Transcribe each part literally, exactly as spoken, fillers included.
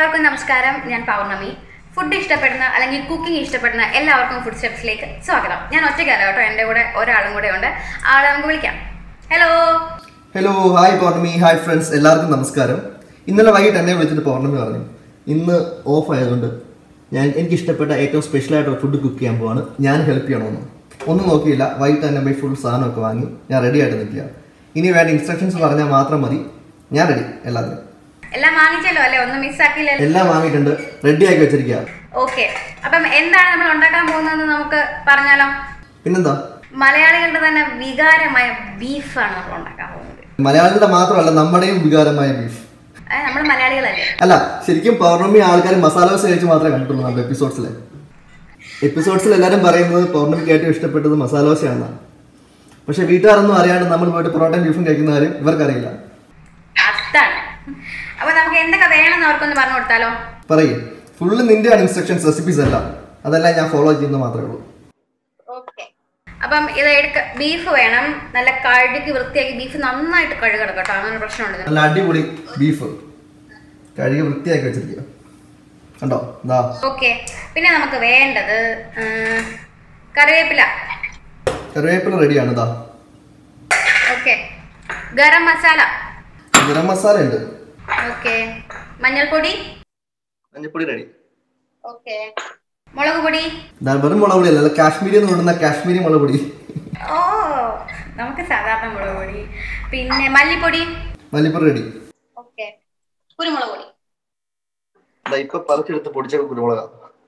എല്ലാവർക്കും നമസ്കാരം. ഞാൻ പൗർണമി. ഫുഡ് ഇഷ്ടപ്പെടുന്ന അല്ലെങ്കിൽ കുക്കിംഗ് ഇഷ്ടപ്പെടുന്ന എല്ലാവർക്കും ഫുഡ് സ്റ്റെപ്സിലേക്ക് സ്വാഗതം. ഞാൻ ഒറ്റയ്ക്കല്ല കേട്ടോ, എൻ്റെ കൂടെ ഒരാളും കൂടെ ഉണ്ട്. ആളെ നമുക്ക് വിളിക്കാം. Hello hello hi Pournami. Hi friends, എല്ലാവർക്കും നമസ്കാരം. ഇന്നലെ വൈകിട്ട് എന്നെ വിളിച്ചിട്ട് പൗർണമി പറഞ്ഞു ഇന്ന് ഓഫ് ആയതുകൊണ്ട് ഞാൻ എനിക്ക് ഇഷ്ടപ്പെട്ട ഏറ്റവും സ്പെഷ്യലായിട്ടുള്ള ഫുഡ് കുക്ക് ചെയ്യാൻ പോവാണ്, ഞാൻ ഹെൽപ്പ് ചെയ്യണമെന്ന്. ഒന്നും നോക്കിയില്ല, വൈകിട്ട് തന്നെ പോയി ഫുൾ സാധനമൊക്കെ വാങ്ങി ഞാൻ റെഡി ആയിട്ട് നിൽക്കുക. ഇനി വേണ്ട ഇൻസ്ട്രക്ഷൻസ് പറഞ്ഞാൽ മാത്രം മതി, ഞാൻ റെഡി. എല്ലാത്തിനും എല്ലാം വാങ്ങിച്ചല്ലോ അല്ലേ? ഒന്നും മിസ്സാക്കിയില്ലല്ലോ? എല്ലാം വാങ്ങിയിട്ടുണ്ട്, റെഡി ആക്കി വെച്ചിരിക്കുക. ഓക്കെ, അപ്പം എന്താണ് നമ്മൾ ഉണ്ടാക്കാൻ പോകുന്നതെന്ന് നമുക്ക് പറഞ്ഞാലോ? പിന്നെന്താ, മലയാളികളുടെ തന്നെ വികാരമായ ബീഫാണ് നമ്മൾ ഉണ്ടാക്കാൻ പോകുന്നത്. മലയാളികളുടെ മാത്രമല്ല, നമ്മുടെയും വികാരമായ ബീഫ്. നമ്മൾ മലയാളികളല്ലേ? അല്ല, ശരിക്കും പൗർണമി ആൾക്കാർ മസാല ദോശ കഴിച്ച് മാത്രമേ കണ്ടിട്ടുള്ളൂ. നമ്മുടെ എപ്പിസോഡ്സിലെ എപ്പിസോഡ്സിൽ എല്ലാവരും പറയുന്നത് പൗർണമിക്ക് ഏറ്റവും ഇഷ്ടപ്പെട്ടത് മസാല ദോശയാണെന്നാണ്. പക്ഷെ വീട്ടുകാരൊന്നും അറിയാണ്ട് നമ്മൾ പോയിട്ട് പൊറോട്ടയും ബീഫും കഴിക്കുന്ന കാര്യം ഇവർക്കറിയില്ല. അതാണ്. അപ്പൊ നമുക്ക് എന്തൊക്കെ വേണമെന്ന് അവർക്കൊന്ന് പറഞ്ഞു കൊടുത്താലോ? പറയേ, ഫുള്ള് നിന്റെയാണ് ഇൻസ്ട്രക്ഷൻസ്, റെസിപ്പീസ് എല്ലാം. അതെല്ലാം ഞാൻ ഫോളോ ചെയ്യുന്നത് മാത്രമേ ഉള്ളൂ. ഓക്കെ, അപ്പം ഇത് എടുക്ക. ബീഫ് വേണം, നല്ല കഴുകി വൃത്തിയാക്കി. ബീഫ് നന്നായിട്ട് കഴുകണം കേട്ടോ, അങ്ങനെ പ്രശ്നമുണ്ട്. നല്ല അടിപൊളി ബീഫ് കഴുകി വൃത്തിയാക്കി വെച്ചിരിക്കുക കണ്ടോ. ഓക്കെ, പിന്നെ നമുക്ക് വേണ്ടത് കറിവേപ്പില. കറിവേപ്പില റെഡിയാണ്. ഇതാ. ഓക്കെ, ഗരം മസാല. ഗരം മസാല ഉണ്ട്. ഓക്കെ, മഞ്ഞൾപ്പൊടി. മഞ്ഞൾപ്പൊടി റെഡി. ഓക്കെ, മുളക് പൊടി. വെറും മുളക് പൊടി അല്ല, കാശ്മീരി എന്ന് പറയുന്ന കാശ്മീരി മുളക് പൊടി. ഓ, നമുക്ക് സാധാരണ മുളക് പൊടി. പിന്നെ മല്ലിപ്പൊടി. മല്ലിപ്പൊടി റെഡി. ഓക്കെ, കുരുമുളക് പൊടി. ഇപ്പൊ പറിച്ചെടുത്ത് പൊടിച്ച കുരുമുളക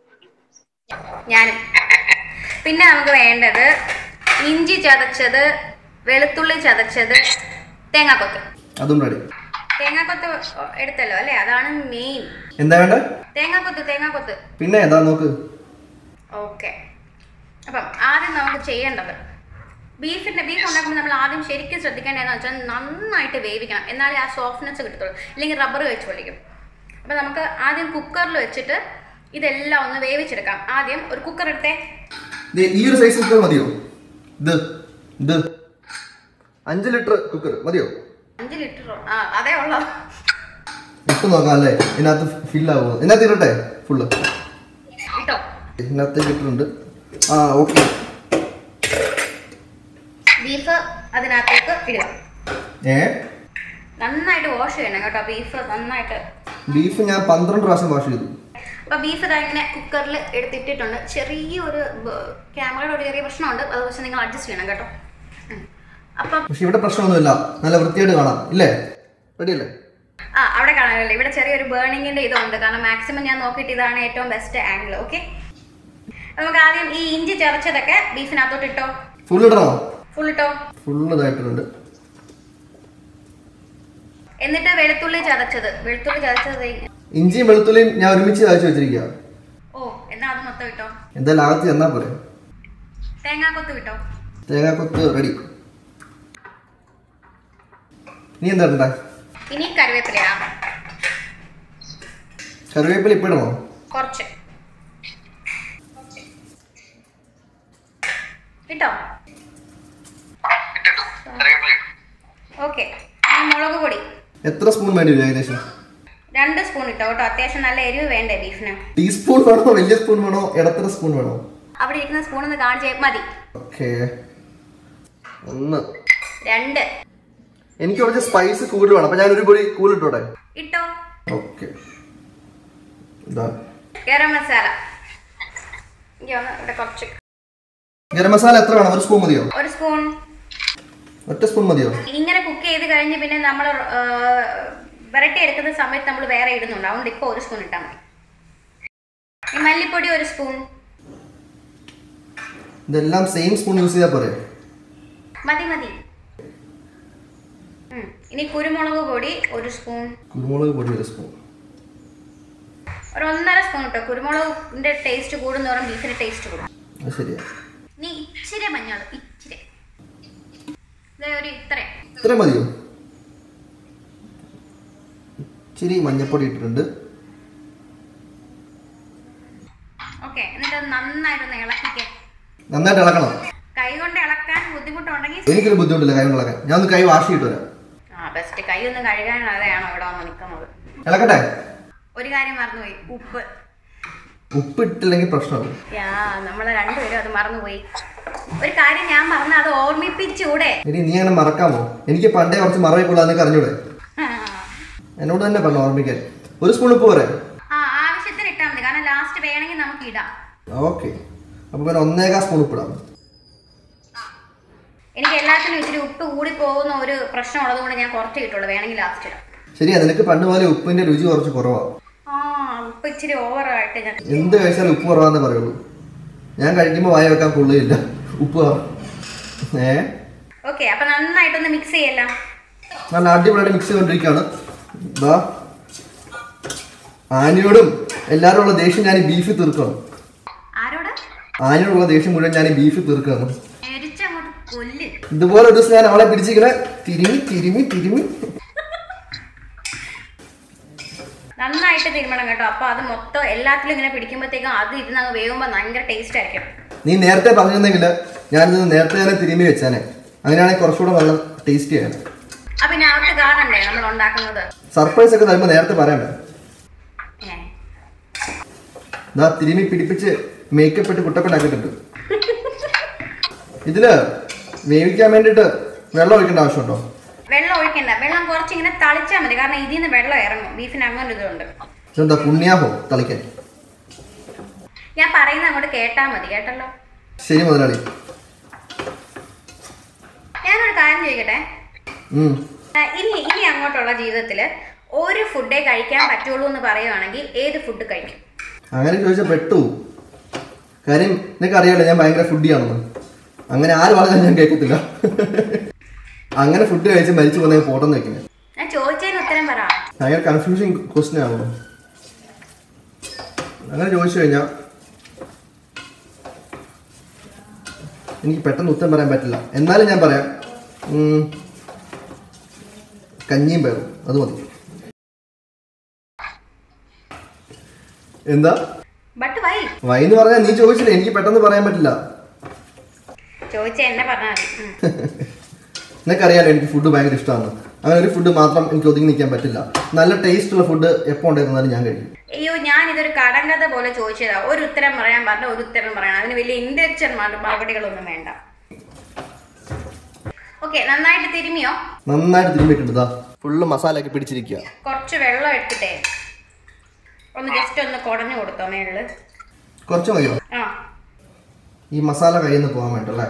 ഞാനും. പിന്നെ നമുക്ക് വേണ്ടത് ഇഞ്ചി ചതച്ചത്, വെളുത്തുള്ളി ചതച്ചത്, തേങ്ങാക്കൊത്ത്. അതും റെഡി. തേങ്ങാക്കൊത്ത് എടുത്തല്ലോ അല്ലേ? അതാണ് മെയിൻ. എന്താ വേണ്ട? തേങ്ങാക്കൊത്ത്. തേങ്ങാക്കൊത്ത് പിന്നെ ഏതാ നോക്ക്. ഓക്കെ, അപ്പം ആദ്യം നമുക്ക് ചെയ്യേണ്ടത് ബീഫിന്റെ ബീഫ് ഉണ്ടാക്കുമ്പോൾ നമ്മൾ ആദ്യം ശരിക്കും ശ്രദ്ധിക്കേണ്ടതെന്ന് വെച്ചാൽ നന്നായിട്ട് വേവിക്കണം, എന്നാലേ ആ സോഫ്റ്റ്നെസ് കിട്ടത്തുള്ളൂ. ഇല്ലെങ്കിൽ റബ്ബർ കഴിച്ച് പൊളിക്കും. അപ്പം നമുക്ക് ആദ്യം കുക്കറിൽ വെച്ചിട്ട് ഇതെല്ലാം ഒന്ന് വേവിച്ചെടുക്കാം. ആദ്യം ഒരു കുക്കർ എടുത്തേ. ഈ ഒരു സൈസ് കുക്കർ മതിയോ? ഇത് ഇത് അഞ്ച് ലിറ്റർ കുക്കർ മതിയോ? അഞ്ച് ലിറ്ററോ? ആ, അതേ ഉള്ളൂ. ഇട്ട് നോക്കാം അല്ലേ, ഇതിനകത്ത് ഫിൽ ആവുമോ? ഇതിനകത്ത് ഇരട്ടെ ഫുള്ള് ഇട്ടോ? ഇതിനകത്ത് ഇട്ടിട്ടുണ്ട്. ആ ഓക്കെ, ബീഫ് അതിനകത്തേക്ക് ഇടുക. ഏ നന്നായിട്ട് വാഷ് ചെയ്യണം കേട്ടോ ബീഫ്. നന്നായിട്ട് ബീഫ് ഞാൻ പന്ത്രണ്ട് പ്രാവശ്യം വാഷ് ചെയ്തു. അപ്പൊ ബീഫ് ഇതാ ഇങ്ങനെ കുക്കറിൽ എടുത്തിട്ടിട്ടുണ്ട്. ചെറിയൊരു ക്യാമറയുടെ ഒരു ചെറിയ പ്രശ്നമുണ്ട്, അത് പക്ഷെ നിങ്ങൾ അഡ്ജസ്റ്റ് ചെയ്യണം കേട്ടോ. അപ്പം പക്ഷെ ഇവിടെ പ്രശ്നമൊന്നുമില്ല, നല്ല വൃത്തിയായിട്ട് കാണാം ഇല്ലേ? റെഡി അല്ലേ? ആ, അവിടെ കാണാനല്ലേ? ഇവിടെ ചെറിയൊരു ബേണിങ്ങിന്റെ ഇതുണ്ട്, കാരണം മാക്സിമം ഞാൻ നോക്കിയിട്ട് ഇതാണ് ഏറ്റവും ബെസ്റ്റ് ആംഗിൾ. ഓക്കെ, നമുക്ക് ആദ്യം ഈ ഇഞ്ചി ചതച്ചതൊക്കെ ബീഫിനകത്തോട്ട് ഇട്ടോ. ഫുൾ ഇടണോ? ഫുൾ ഇട്ടോ. ഫുൾ ഇതായിട്ടുണ്ട്. എന്നിട്ട് വെളുത്തുള്ളി ചതച്ചത്. വെളുത്തുള്ളി ചതച്ചത് ഇഞ്ചിയും വെളുത്തുള്ളിയും ഞാൻ ഒരുമിച്ച് ചതച്ച് വെച്ചിരിക്കുക. ഓ, എന്നാ അത് മൊത്തം ഇട്ടോ. എന്തായാലും ആദ്യത്തെ എന്നാ പോരെ. തേങ്ങാക്കൊത്ത് വിട്ടോ. തേങ്ങാക്കൊത്ത് റെഡി. ഇനി എന്താ ഇടണ്ടേ? ഇനി കറിവേപ്പില ഇടാം. കറിവേപ്പില ഇപ്പൊ ഇടണോ? കുറച്ച് ഇട്ടോ. ഓക്കെ, മുളക് പൊടി എത്ര സ്പൂൺ വേണ്ടി വരും? ഏകദേശം രണ്ട് സ്പൂൺ ഇട്ടോ കേട്ടോ. അത്യാവശ്യം നല്ല എരിവ് വേണ്ടേ ബീഫിന്? ടീസ്പൂൺ വേണോ, വലിയ സ്പൂൺ വേണോ, ഇടത്തര സ്പൂൺ വേണോ? അവിടെ ഇരിക്കുന്ന സ്പൂൺ ഒന്ന് കാണിച്ചേ. മതി. ഓക്കെ, ഒന്ന് രണ്ട്. എനിക്ക് കുറച്ച് സ്പൈസ് കൂടുതൽ വേണം, അപ്പൊ ഞാൻ ഒരു പൊടി കൂടുതൽ ഇട്ടോട്ടെ? ഇട്ടോ. ഓക്കെ, ഗരം മസാല. ഇവിടെ കുറച്ച് ഗരം മസാല എത്ര വേണം? ഒരു സ്പൂൺ മതിയോ? ഒരു സ്പൂൺ. ഒറ്റ സ്പൂൺ മതിയോ? ഇങ്ങനെ കുക്ക് ചെയ്ത് കഴിഞ്ഞ് പിന്നെ നമ്മൾ വെറൈറ്റി എടുക്കുന്ന സമയത്ത് നമ്മൾ വേറെ ഇടുന്നുണ്ട്, അതുകൊണ്ട് ഇപ്പൊ ഒരു സ്പൂൺ ഇട്ടാൽ മതി. ഈ മല്ലിപ്പൊടി ഒരു സ്പൂൺ. ഇതെല്ലാം സെയിം സ്പൂൺ യൂസ് ചെയ്താൽ പോരെ? മതി മതി. ഇനി കുരുമുളക് പൊടി ഒരു സ്പൂൺ. കുരുമുളക് പൊടി ഒരു സ്പൂൺ. ഒരു ഒന്നര സ്പൂൺ ഇട്ടോ. കുരുമുളകിന്റെ ടേസ്റ്റ് കൂടുന്നോറും ബീഫിന്റെ ടേസ്റ്റ് കൂടും. ശരിയാ. ഇനി ഇച്ചിരി മഞ്ഞൾ, ഇച്ചിരി. ഒരു ഇത്ര ഇത്ര മതിയോ? ഇച്ചിരി മഞ്ഞപ്പൊടി ഇട്ടിട്ടുണ്ട്. ഓക്കെ, എന്നിട്ട് നന്നായിട്ടൊന്ന് ഇളക്കിക്കേ. നന്നായിട്ട് ഇളക്കണം. കൈ കൊണ്ട് ഇളക്കാൻ ബുദ്ധിമുട്ടുണ്ടെങ്കിൽ എനിക്കൊരു ബുദ്ധിമുട്ടില്ല കൈ കൊണ്ട് ഇളക്കാൻ. ഞാൻ ഒന്ന് കൈ വാഷ് ചെയ്തിട്ട് വരാം. ആ, ബെസ്റ്റ്. കൈ ഒന്ന് കഴുകാൻ അതെയാണോ ഇവിടെ വന്ന് നിൽക്കുന്നത്? ഇളക്കട്ടെ? ഒരു കാര്യം മറന്നുപോയി, ഉപ്പ്. ഉപ്പ് ഇട്ടില്ലെങ്കിൽ പ്രശ്നമാണ്. യാ നമ്മളെ രണ്ടുപേരും അത് മറന്നുപോയി. ഒരു കാര്യം ഞാൻ മറന്ന അത് ഓർമ്മിപ്പിച്ചൂടെ? എടി നീ അങ്ങനെ മറക്കാമോ? എനിക്ക് പണ്ടേ കുറച്ച് മറവിക്കൊള്ളാന്ന് അറിഞ്ഞൂടെ? എന്നോട് തന്നെ പറഞ്ഞു ഓർമ്മിക്കാൻ. ഒരു സ്പൂൺ ഉപ്പ് പോരെ? ആ ആവശ്യത്തിന് ഇട്ടാൽ മതി, കാരണം ലാസ്റ്റ് വേണമെങ്കിൽ നമുക്ക് ഇടാം. ഓക്കെ, അപ്പൊ പിന്നെ ഒന്നേകാൽ സ്പൂൺ ഉപ്പ് ഇടാം. എനിക്ക് എല്ലാത്തിനും ഇച്ചിരി ഉപ്പ് കൂടി പോകുന്ന ഒരു പ്രശ്നം ഉള്ളത് കൊണ്ട് ഞാൻ കുറച്ച് കിട്ടുള്ളൂ, വേണമെങ്കിൽ ലാസ്റ്റ് ഇടാം. ശരിയാ, നിനക്ക് പണ്ട് പോലെ ഉപ്പിന്റെ രുചി കുറച്ച് കുറവാണ്. ആ ഉപ്പ് ഇച്ചിരി ഓവറായിട്ട് ഞാൻ എന്ത് കഴിച്ചാലും ഉപ്പ് കുറവാന്നേ പറയുള്ളൂ. ഞാൻ കഴിക്കുമ്പോൾ വായ വെക്കാൻ കൊള്ളില്ല, ഉപ്പ് കുറവ്. ഏ ഓക്കെ, അപ്പൊ നന്നായിട്ടൊന്ന് മിക്സ് ചെയ്യല്ല. നല്ല അടിപൊളിയായിട്ട് മിക്സ് ചെയ്തോണ്ടിരിക്കുകയാണ്. ഇതാ ആനിയോടും എല്ലാവരും ഉള്ള ദേഷ്യം ഞാൻ ഈ ബീഫ് തീർക്കണം. ആരോട്? ആനിയോടുള്ള ദേഷ്യം മുഴുവൻ ഞാൻ ഈ ബീഫ് തീർക്കണം. കൊല്ല്. ഇതുപോലെ ഒരു ദിവസം ഞാൻ അവളെ പിടിച്ചിങ്ങനെ തിരുമി തിരുമി തിരുമി നന്നായിട്ട് തിരുമണം കേട്ടോ. അപ്പൊ അത് മൊത്തം എല്ലാത്തിലും ഇങ്ങനെ പിടിക്കുമ്പോഴത്തേക്കും അത് ഇരുന്ന് അങ്ങ് വേകുമ്പോൾ ഭയങ്കര ടേസ്റ്റ് ആയിരിക്കും. നീ നേരത്തെ പറഞ്ഞിരുന്നെങ്കിൽ ഞാനിത് നേരത്തെ തന്നെ തിരുമി വെച്ചാനെ. അങ്ങനെയാണെങ്കിൽ കുറച്ചുകൂടെ നല്ല ടേസ്റ്റി ആണ്. അപ്പൊ പിന്നെ അവർക്ക് കാണണ്ടേ നമ്മൾ ഉണ്ടാക്കുന്നത്? സർപ്രൈസ് ഒക്കെ തരുമ്പോൾ നേരത്തെ പറയണ്ടേ? ഇതാ തിരുമി പിടിപ്പിച്ച് മേക്കപ്പ് ഇട്ട് കുട്ടപ്പെട്ടാക്കിയിട്ടുണ്ട്. ഇതില് വേവിക്കാൻ വേണ്ടിട്ട് വെള്ളം ഒഴിക്കേണ്ട ആവശ്യമുണ്ടോ? വെള്ളം ഒഴിക്കണ്ട, വെള്ളം കുറച്ചിങ്ങനെ തളിച്ചാൽ മതി, കാരണം ഇതിൽ നിന്ന് വെള്ളം ഇറങ്ങും. ബീഫിന് അങ്ങനെ ഇതുണ്ട്. എന്താ പുണ്യാഹോ തളിക്കാൻ? ഞാൻ പറയുന്നത് അങ്ങോട്ട് കേട്ടാ മതി, കേട്ടല്ലോ? ശരി മുതലാളി. ഞാനൊരു കാര്യം ചോദിക്കട്ടെ, ഇനി ഇനി അങ്ങോട്ടുള്ള ജീവിതത്തിൽ ഒരു ഫുഡേ കഴിക്കാൻ പറ്റുള്ളൂ എന്ന് പറയുവാണെങ്കിൽ ഏത് ഫുഡ് കഴിക്കും? അങ്ങനെ ചോദിച്ചാൽ പെട്ടു. കാര്യം നിനക്ക് അറിയാലോ ഞാൻ ഭയങ്കര ഫുഡിയാണെന്ന്. അങ്ങനെ ആര് പറഞ്ഞാൽ ഞാൻ കേൾക്കത്തില്ല. അങ്ങനെ ഫുഡ് കഴിച്ച് മരിച്ചു പോകുന്ന പോട്ടെന്ന് വെക്കുന്നത്. ഞാൻ ചോദിച്ചതിന് ഉത്തരം പറ. ഭയങ്കര കൺഫ്യൂഷൻ ക്വസ്റ്റ്യൻ ആണോ? അങ്ങനെ ചോദിച്ചു കഴിഞ്ഞാൽ എനിക്ക് പെട്ടെന്ന് ഉത്തരം പറയാൻ പറ്റില്ല. എന്നാലും ഞാൻ പറയാം, കഞ്ഞിയും പയറും, അത് മതി. എന്താ വൈ എന്ന് പറഞ്ഞാൽ നീ ചോദിച്ചില്ലേ, എനിക്ക് പെട്ടെന്ന് പറയാൻ പറ്റില്ല. നിനക്കറിയാലോ എനിക്ക് ഫുഡ് ഭയങ്കര ഇഷ്ടമാണ്. അങ്ങനെ ഒരു ഫുഡ് മാത്രം എനിക്ക് ഒതുങ്ങി നിൽക്കാൻ പറ്റില്ല. നല്ല ടേസ്റ്റ് ഉള്ള ഫുഡ് എപ്പോൾ ഉണ്ടായിരുന്നാലും ഞാൻ കഴിക്കും. അയ്യോ, ഞാൻ ഇതൊരു കടങ്കഥ പോലെ ചോദിച്ചതാ. ഒരു ഉത്തരം പറയാൻ പറഞ്ഞ ഒരു ഉത്തരം പറയണം, അതിന് വലിയ ഇന്റലക്ച്വൽ മറുപടികളൊന്നും വേണ്ട. ഓക്കെ, നന്നായിട്ട് തിരുമിയോ? നന്നായിട്ട് തിരുമിയിട്ടുണ്ട്. ഫുള്ള് മസാല ഒക്കെ പിടിച്ചിരിക്കുക. കുറച്ച് വെള്ളം എടുത്തിട്ടേ ഒന്ന് ജസ്റ്റ് ഒന്ന് കുടഞ്ഞു കൊടുത്തോ മേളില്. കുറച്ച് മതിയോ? ആ, ഈ മസാല കയ്യിൽ നിന്ന് പോകാൻ വേണ്ടല്ലേ?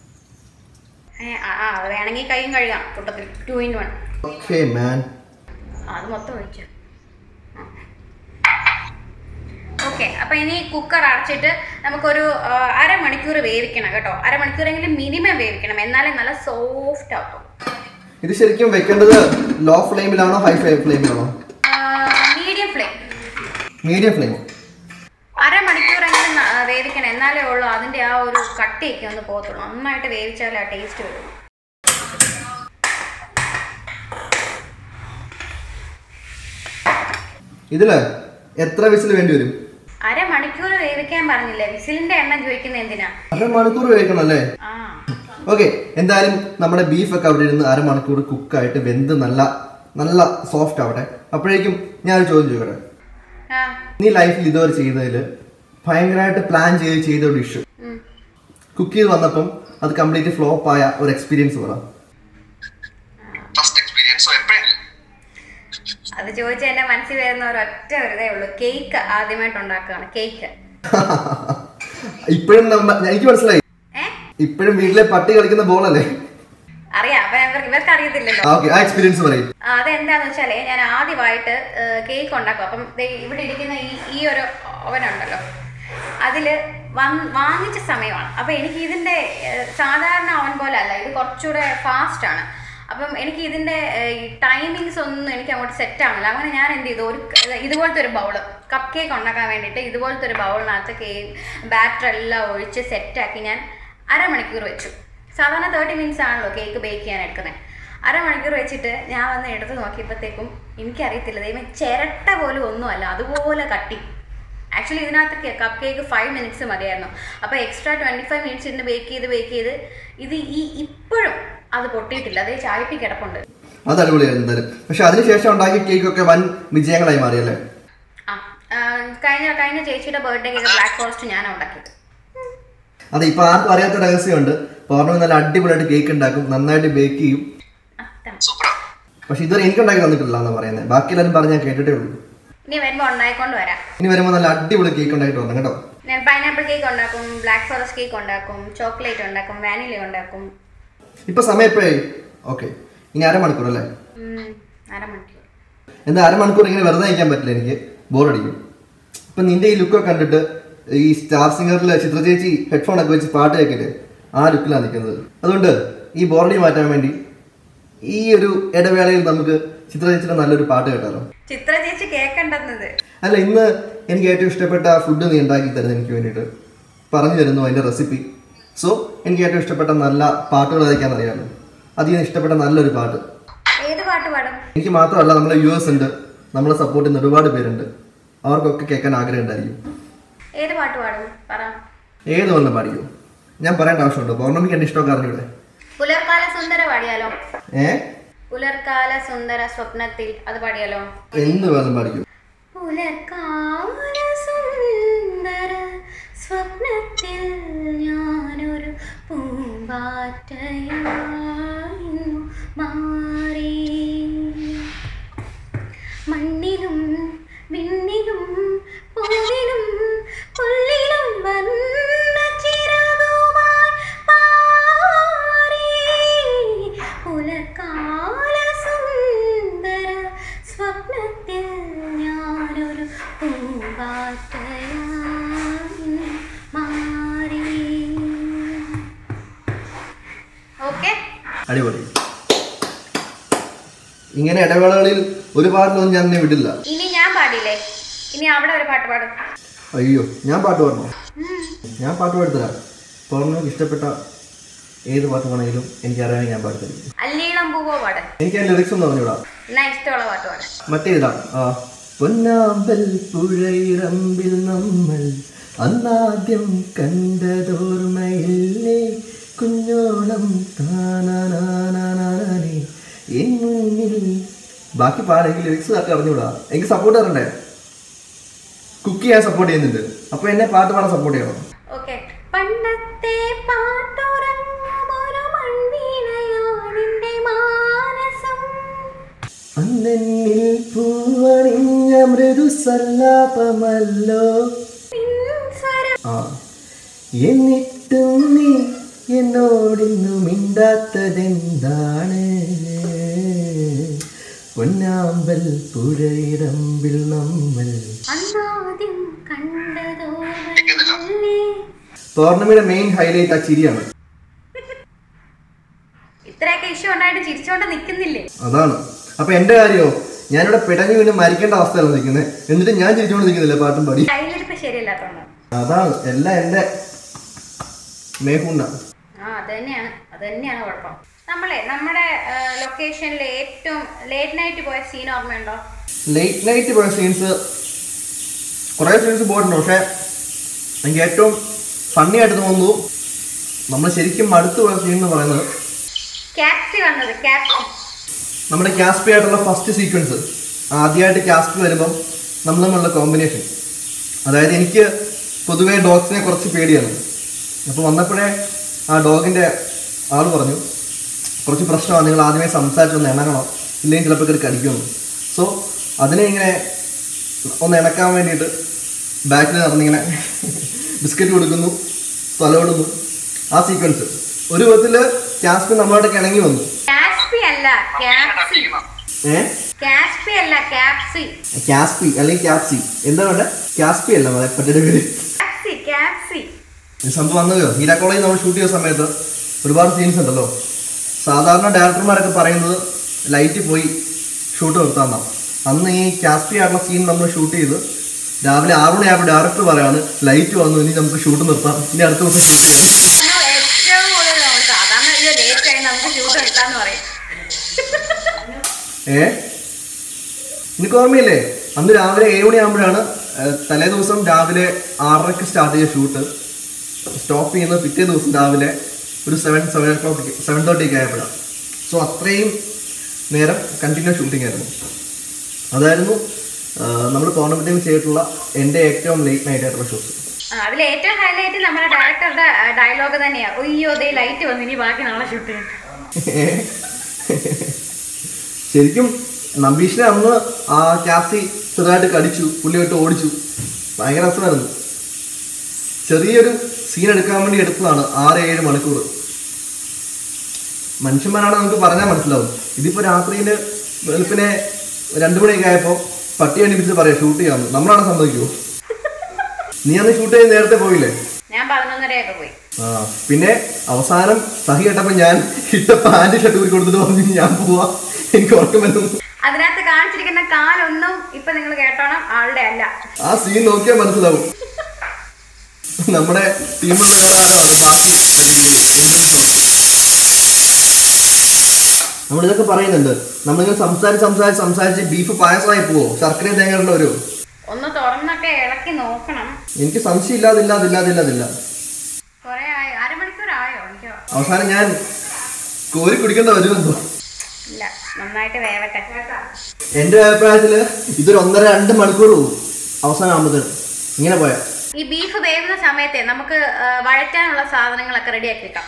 ആ അത് വേണമെങ്കിൽ കൈയും കഴുകാം കൂട്ടത്തിൽ. Two in one. Okay man. അത് മൊത്തം ഒഴിച്ചു. ഓക്കെ, അപ്പൊ ഇനി കുക്കർ അടച്ചിട്ട് നമുക്കൊരു അരമണിക്കൂർ വേവിക്കണം കേട്ടോ. അരമണിക്കൂറെങ്കിലും മിനിമം വേവിക്കണം, എന്നാലേ നല്ല സോഫ്റ്റ് ആവും. ഇത് ശരിക്കും വെക്കേണ്ടത് ലോ ഫ്ലെയിമിലാണോ ഹൈ ഫ്ലെയിമിലാണോ? Medium flame. Medium flame. അരമണിക്കൂറെങ്കിലും വേവിക്കണം, എന്നാലേ ഉള്ളൂ അതിന്റെ ആ ഒരു കട്ടിയൊക്കെ ഒന്ന് പോകത്തുള്ളൂ. നന്നായിട്ട് വേവിച്ചാലേ ആ ടേസ്റ്റ് വരും. ഇതില് എത്ര വിസിൽ വേണ്ടി വരും? അരമണിക്കൂർ വേവിക്കാൻ പറഞ്ഞില്ലേ, വിസിലിന്റെ എണ്ണം ചോദിക്കുന്നത് എന്തിനാ? അരമണിക്കൂർ വേവിക്കണം അല്ലേ? ഓക്കെ, എന്തായാലും നമ്മുടെ ബീഫ് ഒക്കെ അവിടെ ഇരുന്ന് അരമണിക്കൂർ കുക്കായിട്ട് വെന്ത് നല്ല നല്ല സോഫ്റ്റ് ആവട്ടെ. അപ്പോഴേക്കും ഞാനൊരു ചോദ്യം ചോദിക്കട്ടെ. നീ ലൈഫിൽ ഇതുവരെ ചെയ്തതിൽ ഭയങ്കരമായിട്ട് പ്ലാൻ ചെയ്ത് ചെയ്ത ഡിഷ് കുക്ക് ചെയ്ത് വന്നപ്പം അത് കംപ്ലീറ്റ് ഫ്ലോപ്പ് ആയ ഒരു എക്സ്പീരിയൻസ് പറ. അത് ചോദിച്ചാൽ എന്റെ മനസ്സിൽ വരുന്ന ഒരൊറ്റ ഒരിതേ ഉള്ളൂ, കേക്ക് ആദ്യമായിട്ട് ഉണ്ടാക്കുകയാണ്. കേക്ക് ഇപ്പോഴും എനിക്ക് മനസ്സിലായി, ഇപ്പോഴും വീട്ടിലെ പട്ടി കളിക്കുന്ന ബോളല്ലേ? അറിയാം, അപ്പൊ ഇവർക്ക് അറിയത്തില്ലല്ലോ. അതെന്താന്ന് വെച്ചാലേ, ഞാൻ ആദ്യമായിട്ട് കേക്ക് ഉണ്ടാക്കും. അപ്പം ഇവിടെ ഇരിക്കുന്ന ഈ ഈ ഒരു ഓവനുണ്ടല്ലോ, അതില് വാങ്ങിച്ച സമയമാണ്. അപ്പൊ എനിക്ക് ഇതിന്റെ സാധാരണ ഓവൻ പോലെ അല്ല, ഇത് കുറച്ചുകൂടെ ഫാസ്റ്റ് ആണ്. അപ്പം എനിക്ക് ഇതിന്റെ ടൈമിങ്സ് ഒന്നും എനിക്ക് അങ്ങോട്ട് സെറ്റ് ആണല്ലോ. അങ്ങനെ ഞാൻ എന്ത് ചെയ്തു, ഒരു ഇതുപോലത്തെ ഒരു ബൗള് കപ്പ് കേക്ക് ഉണ്ടാക്കാൻ വേണ്ടിയിട്ട് ഇതുപോലത്തെ ഒരു ബൗളിനകത്ത് കേക്ക് ബാറ്റർ എല്ലാം ഒഴിച്ച് സെറ്റാക്കി ഞാൻ അരമണിക്കൂർ വെച്ചു. സാധാരണ തേർട്ടി മിനിറ്റ്സ് ആണല്ലോ കേക്ക് ബേക്ക് ചെയ്യാൻ എടുക്കുന്നത്. അരമണിക്കൂർ വെച്ചിട്ട് ഞാൻ വന്ന് എടുത്ത് നോക്കിയപ്പോഴത്തേക്കും എനിക്കറിയത്തില്ല, ദൈവം ചിരട്ട പോലും ഒന്നുമല്ല, അതുപോലെ കട്ടി. ആക്ച്വലി ഇതിനകത്ത് കപ്പ് കേക്ക് ഫൈവ് മിനിറ്റ്സ് മതിയായിരുന്നു. അപ്പോൾ എക്സ്ട്രാ ട്വൻറ്റി ഫൈവ് മിനിറ്റ്സ് ഇതിന് ബേക്ക് ചെയ്ത് ബേക്ക് ചെയ്ത് ഇത് ഈ ഇപ്പോഴും അത് പൊട്ടിയിട്ടില്ല, അതേ ചായപ്പി കിടപ്പുണ്ട്. അത് അടിപൊളിയായിരുന്നു എന്തായാലും. പക്ഷെ അതിനുശേഷം ഉണ്ടാക്കിയ കേക്ക് ഒക്കെ വൻ വിജയങ്ങളായി മാറിയല്ലേ? കഴിഞ്ഞ കഴിഞ്ഞ ചേച്ചിയുടെ ബർത്ത്ഡേക്ക് ബ്ലാക്ക് ഫോറസ്റ്റ് ഞാൻ ഉണ്ടാക്കിയത്. അതെ, ഇപ്പൊ ആർക്കും അറിയാത്ത രഹസ്യമുണ്ട്. പൗർണമി നല്ല അടിപൊളിയായിട്ട് കേക്ക് ഉണ്ടാക്കും, നന്നായിട്ട് ബേക്ക് ചെയ്യും. പക്ഷെ ഇതുവരെ എനിക്ക് ഉണ്ടാക്കി തന്നിട്ടില്ല എന്നാ പറയുന്നത്. ബാക്കി എല്ലാവരും പറഞ്ഞ് ഞാൻ കേട്ടിട്ടേ ഉള്ളൂ. ഇനി വരുമ്പോ ഉണ്ടായിക്കൊണ്ട് വരാം. ഇനി വരുമ്പോ നല്ല അടിപൊളി കേക്ക് ഉണ്ടാക്കിട്ട് വന്നു കേട്ടോ. ഞാൻ പൈനാപ്പിൾ കേക്ക് ഉണ്ടാക്കും, ബ്ലാക്ക് ഫോറസ്റ്റ് കേക്ക് ഉണ്ടാക്കും, ചോക്ലേറ്റ് ഉണ്ടാക്കും, വാനില ഉണ്ടാക്കും. ഇപ്പൊ സമയം എപ്പോഴായി? ഓക്കെ, ഇനി അരമണിക്കൂർ അല്ലേ? അരമണിക്കൂർ. എന്താ അരമണിക്കൂർ ഇങ്ങനെ വെറുതെ കഴിക്കാൻ പറ്റില്ല, എനിക്ക് ബോറടിക്കും. ഇപ്പൊ നിന്റെ ഈ ലുക്കൊക്കെ കണ്ടിട്ട് ഈ സ്റ്റാർ സിംഗറിലെ ചിത്ര ചേച്ചി ഹെഡ്ഫോൺ ഒക്കെ വെച്ച് പാട്ട് കേൾക്കില്ലേ, ആ ലുക്കിലാണ് നിൽക്കുന്നത്. അതുകൊണ്ട് ഈ ബോറടി മാറ്റാൻ വേണ്ടി ഈ ഒരു ഇടവേളയിൽ നമുക്ക് ചിത്ര ചേച്ചിയുടെ നല്ലൊരു പാട്ട് കേട്ടാലോ? ചിത്ര ചേച്ചി കേൾക്കണ്ടെന്നത് അല്ല, ഇന്ന് എനിക്ക് ഏറ്റവും ഇഷ്ടപ്പെട്ട ഫുഡ് നീ ഉണ്ടാക്കി തരുന്നത് എനിക്ക് വേണ്ടിയിട്ട് പറഞ്ഞു തരുന്നു അതിന്റെ റെസിപ്പി. സോ എനിക്ക് ഏറ്റവും ഇഷ്ടപ്പെട്ട നല്ല പാട്ടുകൾ ഏതൊക്കെയാണെന്ന് അറിയാമല്ലോ. അതിന് ഇഷ്ടപ്പെട്ട നല്ലൊരു പാട്ട്. ഏത് പാട്ട് പാടും? എനിക്ക് മാത്രമല്ല, നമ്മളെ വ്യൂവേഴ്സ് ഉണ്ട്, നമ്മളെ സപ്പോർട്ട് ചെയ്യുന്ന ഒരുപാട് പേരുണ്ട്, അവർക്കൊക്കെ കേൾക്കാൻ ആഗ്രഹം ഉണ്ടായിരിക്കും. ഏത് പാട്ട് പാടും? പറ. ഏത് വല്ലതും പാടിയോ? ഞാൻ പറയേണ്ട ആവശ്യമുണ്ടോ? പൗർണമിക്ക് എന്റെ ഇഷ്ടമൊക്കെ അറിഞ്ഞൂടെ? പുലർക്കാല സുന്ദര പാടിയാലോ? ഏ പുലർക്കാല സുന്ദര സ്വപ്നത്തിൽ, അത് പാടിയാലോ? എന്ത് വേണം പാടിക്കും. പുലർക്കാല സുന്ദര സ്വപ്നത്തിൽ ഞാനൊരു പൂമ്പാറ്റയായി മാറി, മണ്ണിലും വിണ്ണിലും പൂവിലും പുല്ലിലും വന്ന ചിറകുമായി പാറി, പുലർക്കാല സുന്ദര സ്വപ്നത്തിൽ ഞാനൊരു പൂമ്പാറ്റയായി മാറി. ഓക്കെ, അടിപൊളി. ഇങ്ങനെ ഇടവേളകളിൽ ഒരു പാട്ടിലൊന്നും ഞാൻ നിന്നെ വിടില്ല. ഇനി ഞാൻ പാടില്ലേ? ഇനി അവിടെ ഒരു പാട്ട് പാടും. അയ്യോ, ഞാൻ പാട്ട് പാടണോ? ഞാൻ പാട്ട് പാടിത്തരാം. പൗർണമിക്ക് ഇഷ്ടപ്പെട്ട ഏത് പാട്ട് വേണമെങ്കിലും എനിക്ക് അറിയാമെങ്കിൽ ഞാൻ പാടിത്തരും. അല്ലീളം പൂവോ പാട്. എനിക്ക് അതിന്റെ ലിറിക്സ് ഒന്നും പറഞ്ഞൂടാ. എന്നാ ഇഷ്ടമുള്ള പാട്ട് പാട്. മറ്റേ ഇതാ, ആ പൊന്നാമ്പൽ പുഴയിറമ്പിൽ നമ്മൾ അന്നാദ്യം കണ്ടതോർമ്മയില്ലേ, കുഞ്ഞോളം താനാനാനാനേ എന്നിൽ. ബാക്കി പാടെങ്കിൽ ലിറിക്സ് ഒക്കെ അറിഞ്ഞൂടാ. എനിക്ക് സപ്പോർട്ട് തരണ്ടേ? കുക്ക് ചെയ്യാൻ സപ്പോർട്ട് ചെയ്യുന്നുണ്ട്, അപ്പൊ എന്നെ പാട്ട് പാടാൻ സപ്പോർട്ട് ചെയ്യണം. ഓക്കെ. പണ്ടത്തെ പാട്ടുറങ്ങുമൊരു മൺവീണയാണിന്റെ മാനസം, അന്നെന്നിൽ പൂവണിഞ്ഞ മൃദു സല്ലാപമല്ലോ, ആ എന്നിട്ടും നീ എന്നോടിന്നു മിണ്ടാത്തതെന്താണ്, പൊന്നാമ്പൽ പുഴയിറമ്പിൽ നമ്മൾ അന്നാദ്യം കണ്ടതോ. പൗർണമിയുടെ മെയിൻ ഹൈലൈറ്റ് ആ ചിരിയാണ്. ഇത്രയൊക്കെ ഇഷ്യൂ ഉണ്ടായിട്ട് ചിരിച്ചോണ്ട് നിക്കുന്നില്ലേ? അതാണ്. അപ്പൊ എന്റെ കാര്യമോ, ഞാനിവിടെ പിടഞ്ഞു വീണ്ടും മരിക്കേണ്ട അവസ്ഥയല്ല നിൽക്കുന്നത്, എന്നിട്ട് ഞാൻ ചിരിച്ചോണ്ട് നിൽക്കുന്നില്ല പാട്ടും പാടി. കയ്യിലെടുപ്പ് ശരിയല്ലാത്തോണ്ട്. അതാണ് എല്ലാം എന്റെ മേഹുണ്ട. ആ അത് തന്നെയാണ്, അത് തന്നെയാണ് കുഴപ്പം. നമ്മളെ നമ്മുടെ ലൊക്കേഷനിലെ ഏറ്റവും ലേറ്റ് നൈറ്റ് പോയ സീൻ ഓർമ്മയുണ്ടോ? ലേറ്റ് നൈറ്റ് പോയ സീൻസ് കുറേ സീൻസ് പോയിട്ടുണ്ട്. പക്ഷെ എനിക്ക് ഏറ്റവും ഫണ്ണി ആയിട്ട് തോന്നുന്നു നമ്മൾ ശരിക്കും അടുത്ത് പോയ സീൻ എന്ന് പറയുന്നത് ക്യാപ്സി വന്നത്. ക്യാപ്സി നമ്മുടെ ക്യാസ്പി ആയിട്ടുള്ള ഫസ്റ്റ് സീക്വൻസ്. ആദ്യമായിട്ട് ക്യാസ്പി വരുമ്പം നമ്മൾ തമ്മിലുള്ള കോമ്പിനേഷൻ. അതായത് എനിക്ക് പൊതുവേ ഡോഗ്സിനെ കുറച്ച് പേടിയാണ്. അപ്പോൾ വന്നപ്പോഴേ ആ ഡോഗിൻ്റെ ആൾ പറഞ്ഞു, കുറച്ച് പ്രശ്നമാണ്, നിങ്ങൾ ആദ്യമേ സംസാരിച്ചൊന്ന് ഇണങ്ങണം, ഇല്ലെങ്കിൽ ചിലപ്പോൾ ഇത് കടിക്കുമെന്ന്. സോ അതിനെ ഇങ്ങനെ ഒന്ന് ഇണക്കാൻ വേണ്ടിയിട്ട് ബാക്കിൽ നടന്നിങ്ങനെ ബിസ്ക്കറ്റ് കൊടുക്കുന്നു, തലോടുന്നു. ആ സീക്വൻസ് ഒരു വിധത്തിൽ ക്യാസ്പി നമ്മളോടൊക്കെ ഇണങ്ങി വന്നു. ക്യാസ്പി അല്ല ക്യാപ്സി. ക്യാസ്പി അല്ലെങ്കിൽ ക്യാപ്സി എന്താ വേണ്ട? ക്യാസ്പി അല്ല പറ്റിയുടെ പേര്. സംഭവം വന്നത് ഹീര കോളേജിൽ നമ്മൾ ഷൂട്ട് ചെയ്ത സമയത്ത് ഒരുപാട് സീൻസ് ഉണ്ടല്ലോ. സാധാരണ ഡയറക്ടർമാരൊക്കെ പറയുന്നത് ലൈറ്റ് പോയി ഷൂട്ട് നിർത്താമെന്നാണ്. അന്ന് ഈ ക്യാസ്പി ആയിട്ടുള്ള സീൻ നമ്മൾ ഷൂട്ട് ചെയ്ത് രാവിലെ ആറ് മണിയായപ്പോൾ ഡയറക്ടർ പറയാണ് ലൈറ്റ് വന്നു, ഇനി നമുക്ക് ഷൂട്ട് നിർത്താം, ഇനി അടുത്ത ദിവസം ഷൂട്ട് ചെയ്യാം. ഏ എനിക്ക് ഓർമ്മയില്ലേ, അന്ന് രാവിലെ ഏഴ് മണിയാകുമ്പോഴാണ് തലേ ദിവസം രാവിലെ ആറരയ്ക്ക് സ്റ്റാർട്ട് ചെയ്ത ഷൂട്ട് സ്റ്റോപ്പ് ചെയ്യുന്നത് പിറ്റേ ദിവസം രാവിലെ ഒരു seven seven o'clock seven തേർട്ടിക്ക് ആയപ്പോഴാണ്. സോ അത്രയും നേരം കണ്ടിന്യൂസ് ഷൂട്ടിംഗ് ആയിരുന്നു. അതായിരുന്നു നമ്മൾ പൗർണമിയിൽ ചെയ്തിട്ടുള്ള എൻ്റെ ഏറ്റവും ലേറ്റ് നൈറ്റ് ആയിട്ടുള്ള ഷോസ്. അതിൽ ഏറ്റവും ഹൈലൈറ്റ് നമ്മുടെ ഡയറക്ടറുടെ ഡയലോഗ് തന്നെയാണ്. ഒയ്യോ ദേ ലൈറ്റ് വന്നു, ഇനി ബാക്കി നാളെ ഷൂട്ട് ചെയ്യാം. ശരിക്കും നമ്പീഷിനെ അന്ന് ആ ക്യാപ്സി ചെറുതായിട്ട് കടിച്ചു, പുള്ളിയായിട്ട് ഓടിച്ചു, ഭയങ്കര രസമായിരുന്നു. ചെറിയൊരു സീൻ എടുക്കാൻ വേണ്ടി എടുത്തതാണ് ആറ് ഏഴ് മണിക്കൂർ. മനുഷ്യന്മാരാണ് നമുക്ക് പറഞ്ഞാൽ മനസ്സിലാവും. ഇതിപ്പോൾ രാത്രിയിൽ വെളുപ്പിനെ രണ്ടു മണിയൊക്കെ ആയപ്പോൾ പട്ടി എണ്ണിപ്പിച്ച് പറയാം ഷൂട്ട് ചെയ്യാമെന്ന്. നമ്മളാണ് സമ്മതിക്കുമോ? നീ അന്ന് ഷൂട്ട് ചെയ്ത് നേരത്തെ പോയില്ലേ? ഞാൻ പതിനൊന്നരയൊക്കെ പോയി. ആ പിന്നെ അവസാനം സഹി കേട്ടപ്പോൾ ഞാൻ ഇട്ട പാൻറ് ഷർട്ട് ഊരി കൊടുത്തിട്ട് പറഞ്ഞു ഞാൻ പോവാ, എനിക്ക് ഉറക്കം വരുന്നു. അതിനകത്ത് കാണിച്ചിരിക്കുന്ന കാലൊന്നും ഇപ്പൊ നിങ്ങൾ കേട്ടോണം ആളുടെ അല്ല. ആ സീൻ നോക്കിയാൽ മനസ്സിലാവും. നമ്മുടെ ടീമിലുള്ള വേറെ ആരോ ആണ് ബാക്കി. നമ്മളിതൊക്കെ പറയുന്നുണ്ട്, നമ്മളിങ്ങനെ സംസാരിച്ച് സംസാരിച്ച് സംസാരിച്ച് ബീഫ് പായസമായി പോവോ? ശർക്കരയും തേങ്ങ വരുമോ? ഒന്ന് തുറന്നൊക്കെ ഇളക്കി നോക്കണം. എനിക്ക് സംശയം ഇല്ലാതില്ലാതില്ലാതില്ലാതില്ല. അരമണിക്കൂറായോ? അവസാനം ഞാൻ കോരി കുടിക്കേണ്ട വരുമെന്തോ. ഇല്ല, നന്നായിട്ട് വേവട്ടെ. എന്റെ അഭിപ്രായത്തില് ഇതൊരു ഒന്നര രണ്ട് മണിക്കൂർ പോകും അവസാനം ആകുമ്പോഴത്തേന് ഇങ്ങനെ പോയാ. ഈ ബീഫ് വേവുന്ന സമയത്തെ നമുക്ക് വഴറ്റാനുള്ള സാധനങ്ങളൊക്കെ റെഡിയാക്കി വെക്കാം.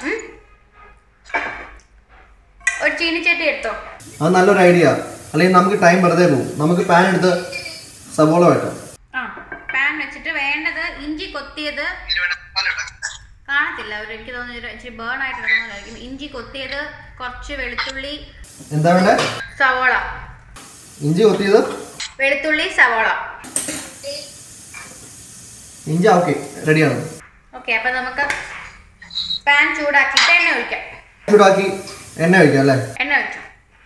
ഒരു ചീനിച്ചട്ടി എടുത്തോ. അത് നല്ലൊരു ഐഡിയ. അല്ലെങ്കിൽ നമുക്ക് ടൈം വെറുതെ പോകും. നമുക്ക് പാൻ എടുത്ത് സവോള വഴറ്റാം. ആ പാൻ വെച്ചിട്ട് വേണ്ടത് ഇഞ്ചി കൊത്തിയത് കാണത്തില്ല, ഒരു എനിക്ക് തോന്നുന്നു ഇച്ചിരി ബേൺ ആയിട്ട് കിടക്കുന്നതായിരിക്കും. ഇഞ്ചി കൊത്തിയത്, കുറച്ച് വെളുത്തുള്ളി. എന്താ വേണ്ടേ? സവോള. ഇഞ്ചി കൊത്തിയത്, വെളുത്തുള്ളി, സവോള. ഇഞ്ചി ഓക്കെ, റെഡിയാണ്. ഓക്കെ, അപ്പൊ നമുക്ക് പാൻ ചൂടാക്കിയിട്ട് എണ്ണ ഒഴിക്കാം. ചൂടാക്കി എണ്ണ ഒഴിക്കാം അല്ലേ? എണ്ണ ഒഴിക്കാം.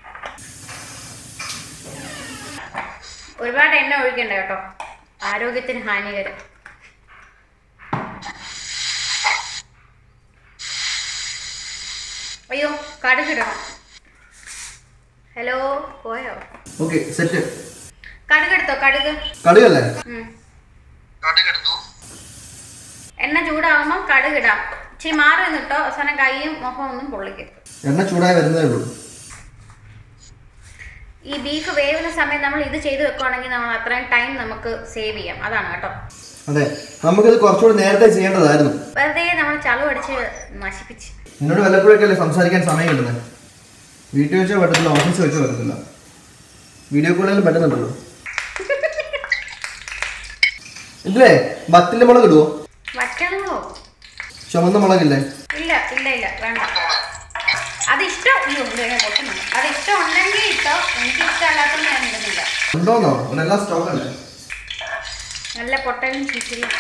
ഒരുപാട് എണ്ണ ഒഴിക്കണ്ട കേട്ടോ, ആരോഗ്യത്തിന് ഹാനികരം. അയ്യോ കടുകിടണം. ഹലോ പോയോ? Okay set. കടുകെടുത്തോ? കടുക് കടുകല്ലേ? എണ്ണ ചൂടാകുമ്പോൾ കടുകിടാം. ഇച്ചിരി മാറി നിന്നിട്ടോ, അവസാനം കൈയും മുഖം ഒന്നും പൊള്ളിക്കരുത്. എണ്ണ ചൂടായി വരുന്നതേ ഉള്ളൂ. ഈ ബീഫ് വേവുന്ന സമയം നമ്മൾ ഇത് ചെയ്ത് വെക്കുവാണെങ്കിൽ നമ്മൾ അത്രയും ടൈം നമുക്ക് സേവ് ചെയ്യാം. അതാണ് കേട്ടോ. അതെ, നമുക്കിത് കുറച്ചുകൂടി നേരത്തെ ചെയ്യേണ്ടതായിരുന്നു. വെറുതെ നമ്മൾ ചളു അടിച്ച് നശിപ്പിച്ച്. എന്നോട് വല്ലപ്പോഴൊക്കെ അല്ലേ സംസാരിക്കാൻ സമയം കിട്ടുന്നത്. വീട്ടിൽ വെച്ചാൽ പറ്റത്തില്ല, ഓഫീസിൽ വെച്ചാൽ പറ്റത്തില്ല, വീഡിയോ കോളിലും പറ്റുന്നുണ്ടല്ലോ. ഇല്ലേ വറ്റൽ മുളക് ഇടുവോ? വറ്റൽമുളകോ? ചുമന്ന മുളകില്ലേ? ഇല്ല ഇല്ല ഇല്ല വേണ്ട. അത് ഇഷ്ടം അത് ഇഷ്ടം ഉണ്ടെങ്കിൽ ഇട്ടോ. എനിക്ക് ഇഷ്ടമല്ലാത്തൊന്നും ഞാൻ ഇടുന്നില്ല. ഉണ്ടോന്നോ? എല്ലാം സ്റ്റോക്ക് അല്ലേ? നല്ല പൊട്ടലും ചീച്ചിലും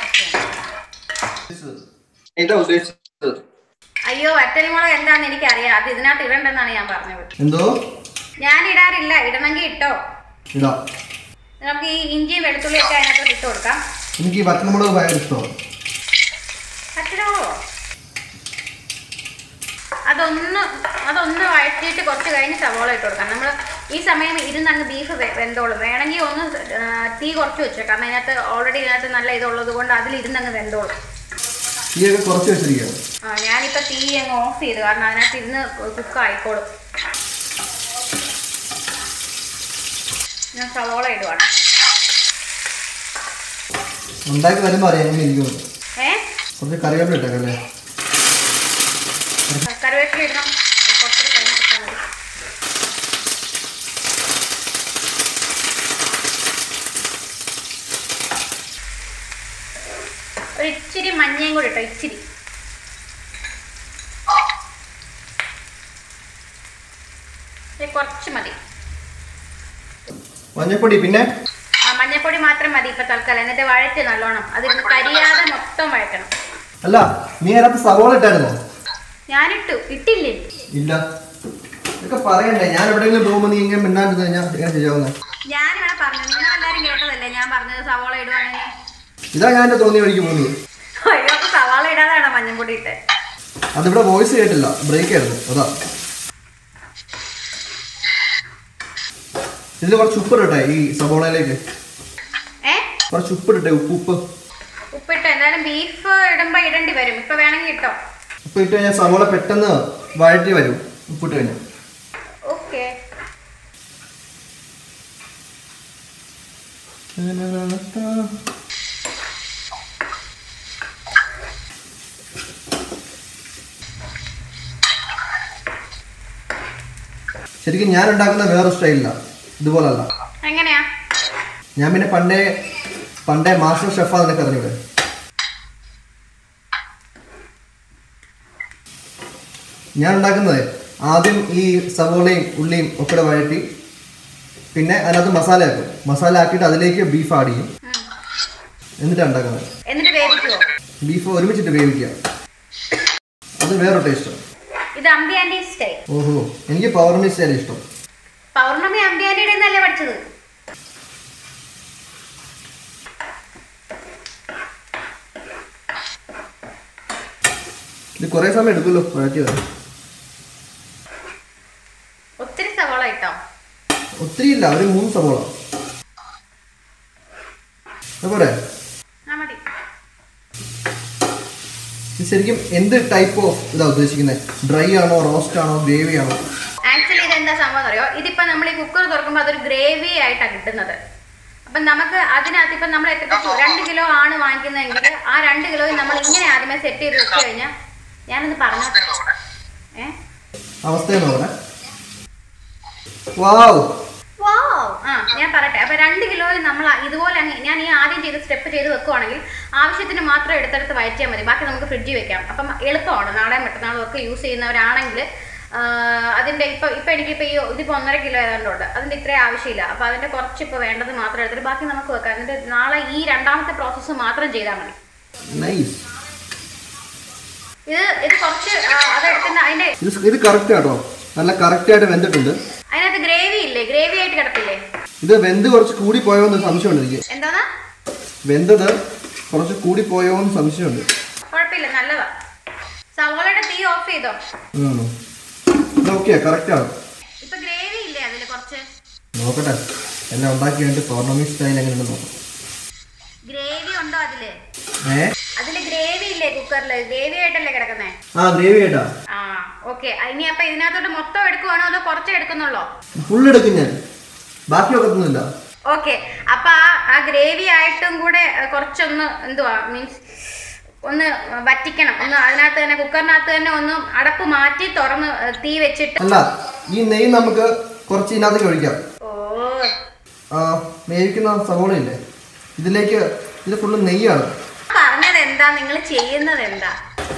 എന്താ ഉദ്ദേശിച്ചത്? അയ്യോ വറ്റൽമുളക് എന്താന്ന് എനിക്കറിയാം. അത് ഇതിനകത്ത് ഇടണ്ടെന്നാണ് ഞാൻ പറഞ്ഞത്. എന്തോ? ഞാൻ ഇടാറില്ല, ഇടണമെങ്കിൽ ഇട്ടോ. ഇടാം. നമുക്ക് ഈ ഇഞ്ചിയും വെളുത്തുള്ളിയും ഒക്കെ അതിനകത്ത് ഇട്ട് കൊടുക്കാം. എനിക്ക് ഈ വറ്റൽമുളക് ഭയങ്കര ഇഷ്ടമാണ്. വറ്റൽമുളകോ? അതൊന്ന് അതൊന്ന് വഴറ്റിയിട്ട് കുറച്ച് കഴിഞ്ഞ് സവോള ഇട്ട് കൊടുക്കാം. നമ്മൾ ഈ സമയം ഇരുന്ന് അങ്ങ് ബീഫ് വെന്തോളും. വേണമെങ്കിൽ ഒന്ന് തീ കുറച്ച് വെച്ചേക്കാം, കാരണം അതിനകത്ത് ഓൾറെഡി ഇതിനകത്ത് നല്ല ഇതുള്ളത് കൊണ്ട് അതിലിരുന്ന് അങ്ങ് വെന്തോളും. തീയൊക്കെ കുറച്ച് വെച്ചിരിക്കുക. ആ ഞാനിപ്പോൾ തീ അങ്ങ് ഓഫ് ചെയ്തു, കാരണം അതിനകത്ത് ഇരുന്ന് കുക്ക് ആയിക്കോളും. ഞാൻ സവോള ഇടുവാണ്. ഉണ്ടാക്കി വരുമ്പോൾ അറിയാം എങ്ങനെ ഇരിക്കുന്നു. ഏ കുറച്ച് കറിവേപ്പില ഇട്ടേക്കല്ലേ? കറിവേപ്പില ഇടണം. കുറച്ചുകൂടി കഴിഞ്ഞിട്ടാൽ മതി. ഒരു ഇച്ചിരി മഞ്ഞയും കൂടി ഇട്ടോ, ഇച്ചിരി. കുറച്ച് മതി മഞ്ഞപ്പൊടി. പിന്നെ മഞ്ഞപ്പൊടി മാത്രം മതി ഇപ്പൊ തൽക്കാലം. എന്നിട്ട് വഴറ്റ് നല്ലോണം, അതിന് കരിയാതെ മൊത്തം വഴറ്റണം. അല്ല നീ അതിനകത്ത് സവോള ഇട്ടായിരുന്നോ? ഞാനിട്ടു. ഇട്ടില്ലേ? ഇല്ല. ഇതൊക്കെ പറയണ്ടേ? ഞാൻ എവിടെയെങ്കിലും പോകുമ്പോൾ നീ ഇങ്ങനെ മിണ്ടാണ്ട് കഴിഞ്ഞാൽ എങ്ങനെ ശരിയാവുന്നത്? ഞാനിവിടെ പറഞ്ഞു, നിങ്ങൾ എല്ലാവരും കേട്ടതല്ലേ ഞാൻ പറഞ്ഞത് സവോള ഇടുവാണെങ്കിൽ. ഇതാ ഞാൻ എന്റെ തോന്നിയ വഴിക്ക് പോകുന്നത്. അയ്യോ അപ്പൊ സവാള ഇടാതാണോ മഞ്ഞപ്പൊടി ഇട്ട്? അതിവിടെ വോയിസ് കേട്ടില്ല, ബ്രേക്ക് ആയിരുന്നു അതാ. ഇതിൽ കുറച്ച് ഉപ്പ് ഇട്ടെ ഈ സവോളയിലേക്ക്. കുറച്ച് ഉപ്പ് ഇട്ടെ, ഉപ്പ് ഉപ്പ് ഉപ്പിട്ട്. എന്തായാലും ബീഫ് ഇടുമ്പോ ഇടേണ്ടി വരും. ഇപ്പൊ വേണമെങ്കിൽ ഇട്ടോ. ഉപ്പ് ഇട്ട് കഴിഞ്ഞാൽ സവോള പെട്ടെന്ന് വഴറ്റി വരും ഉപ്പിട്ട് കഴിഞ്ഞാൽ. ഓക്കെ ശരിക്കും ഞാൻ ഉണ്ടാക്കുന്ന വേറെ സ്റ്റൈലിലാണ്, ഇതുപോലല്ല. എങ്ങനെയാ? ഞാൻ പിന്നെ പണ്ടേ പണ്ടേ മാസ്റ്റർ ഷെഫാ നിനക്ക് അറിഞ്ഞൂടെ. ഞാൻ ഉണ്ടാക്കുന്നത് ആദ്യം ഈ സവോളയും ഉള്ളിയും ഒക്കെ വഴറ്റി പിന്നെ അതിനകത്ത് മസാല ആക്കും. മസാല ആക്കിയിട്ട് അതിലേക്ക് ബീഫ് ആഡ് ചെയ്യും, എന്നിട്ടാണ് ഉണ്ടാക്കുന്നത്. ബീഫ് ഒരുമിച്ചിട്ട് വേവിക്കുക, അത് വേറെ ടേസ്റ്റ്. ഇത് അമ്പിയാൻഡി സ്റ്റൈൽ. ഓഹോ, എനിക്ക് പൗർണമി സ്റ്റൈൽ ഇഷ്ടം. പൗർണമി അമ്പിയാൻഡിയുടെ എന്നല്ലേ പഠിച്ചത്? ഇത് കുറെ സമയം എടുക്കുമല്ലോ വഴറ്റിയത്. ഒത്തിരി സവോള ഇട്ടോ? ഒത്തിരി ഇല്ല, ഒരു മൂന്ന് സവോള പോരെ. ശരിക്കും എന്ത് ടൈപ്പ് ഓഫ് ഇതാ ഉദ്ദേശിക്കുന്നത്? ഡ്രൈ ആണോ, റോസ്റ്റ് ആണോ, ഗ്രേവി ആണോ? ആക്ച്വലി ഇത് എന്താ സംഭവം അറിയോ? ഇതിപ്പോ നമ്മൾ ഈ കുക്കർ തുറക്കുമ്പോൾ അതൊരു ഗ്രേവി ആയിട്ടാണ് കിട്ടുന്നത്. അപ്പം നമുക്ക് അതിനകത്ത് ഇപ്പം നമ്മൾ എത്ര രണ്ട് കിലോ ആണ് വാങ്ങിക്കുന്നതെങ്കിൽ ആ രണ്ട് കിലോയിൽ നമ്മൾ ഇങ്ങനെ ആദ്യമേ സെറ്റ് ചെയ്ത് വെച്ച് കഴിഞ്ഞാൽ, ഞാനൊന്ന് പറഞ്ഞോട്ടെ ഏ അവസ്ഥ ആ ഞാൻ പറയട്ടെ. അപ്പൊ രണ്ട് കിലോയിൽ നമ്മൾ ഇതുപോലെ ഞാൻ ഈ ആദ്യം ചെയ്ത് സ്റ്റെപ്പ് ചെയ്ത് വെക്കുവാണെങ്കിൽ ആവശ്യത്തിന് മാത്രം എടുത്തെടുത്ത് വയറ്റിയാൽ മതി, ബാക്കി നമുക്ക് ഫ്രിഡ്ജിൽ വെക്കാം. അപ്പം എളുപ്പമാണ്. നാളെയും മറ്റന്നാളും ഒക്കെ യൂസ് ചെയ്യുന്നവരാണെങ്കിൽ അതിൻ്റെ ഇപ്പം ഇപ്പം എനിക്കിപ്പോൾ ഈ ഇതിപ്പോൾ ഒന്നര കിലോ ഏതാണ്ടുണ്ട്, അതിൻ്റെ ഇത്രയും ആവശ്യമില്ല. അപ്പോൾ അതിൻ്റെ കുറച്ച് ഇപ്പോൾ വേണ്ടത് മാത്രം എടുത്തിട്ട് ബാക്കി നമുക്ക് വെക്കാം. എന്നിട്ട് നാളെ ഈ രണ്ടാമത്തെ പ്രോസസ്സ് മാത്രം ചെയ്താൽ മതി. ഇത് ഇത് കുറച്ച് അതെടുക്കുന്ന അതിൻ്റെ ഇത് കറക്റ്റ് ആട്ടോ, നല്ല കറക്റ്റ് ആയിട്ട് വെന്തിട്ടുണ്ട്. അതിനകത്ത് ഗ്രേവി ഇല്ലേ, ഗ്രേവി ആയിട്ട് കിടപ്പില്ലേ? ഇത് വെന്ത് കുറച്ച് കൂടി പോയോന്ന് സംശയമുണ്ട് എനിക്ക്. എന്താ വെന്തത് കുറച്ച് കൂടി പോയോന്ന് സംശയമുണ്ട്. കുഴപ്പമില്ല, നല്ലതാ. സവോളയുടെ തീ ഓഫ് ചെയ്തോ? ഓക്കെ, കറക്റ്റ് ആണ്. ഇപ്പൊ ഗ്രേവി ഇല്ലേ അതില് കുറച്ച്? നോക്കട്ടെ, എല്ലാം ഉണ്ടാക്കി വേണ്ടി പൗർണമി സ്റ്റൈൽ എങ്ങനെയുണ്ട് നോക്കാം. ഗ്രേവി ഉണ്ടോ അതില്? ഏ അതില് ഗ്രേവി ഇല്ലേ കുക്കറില്? ഗ്രേവി ആയിട്ടല്ലേ കിടക്കുന്നേ? ആ, ഗ്രേവി ആയിട്ടാ. ആ ഓക്കെ. ഇനി അപ്പൊ ഇതിനകത്തോട്ട് മൊത്തം എടുക്കുവാണോ അതോ കുറച്ചേ എടുക്കുന്നുള്ളോ? ഫുൾ എടുക്കും ഞാൻ, ബാക്കി വെക്കുന്നില്ല. ഓക്കെ, അപ്പൊ ആ ആ ഗ്രേവി ആയിട്ടും കൂടെ കുറച്ചൊന്ന് എന്തുവാ മീൻസ് ഒന്ന് വറ്റിക്കണം. ഒന്ന് അതിനകത്ത് തന്നെ കുക്കറിനകത്ത് തന്നെ ഒന്ന് അടപ്പ് മാറ്റി തുറന്ന് തീ വെച്ചിട്ട്. അല്ല, ഈ നെയ്യ് നമുക്ക് കുറച്ച് ഇതിനകത്തേക്ക് ഒഴിക്കാം. ഓ ആ, വേവിക്കുന്ന സവോള ഇല്ലേ ഇതിലേക്ക്, ഇത് ഫുള്ള് നെയ്യാണ്. പറഞ്ഞത് എന്താ, നിങ്ങൾ ചെയ്യുന്നത് എന്താ?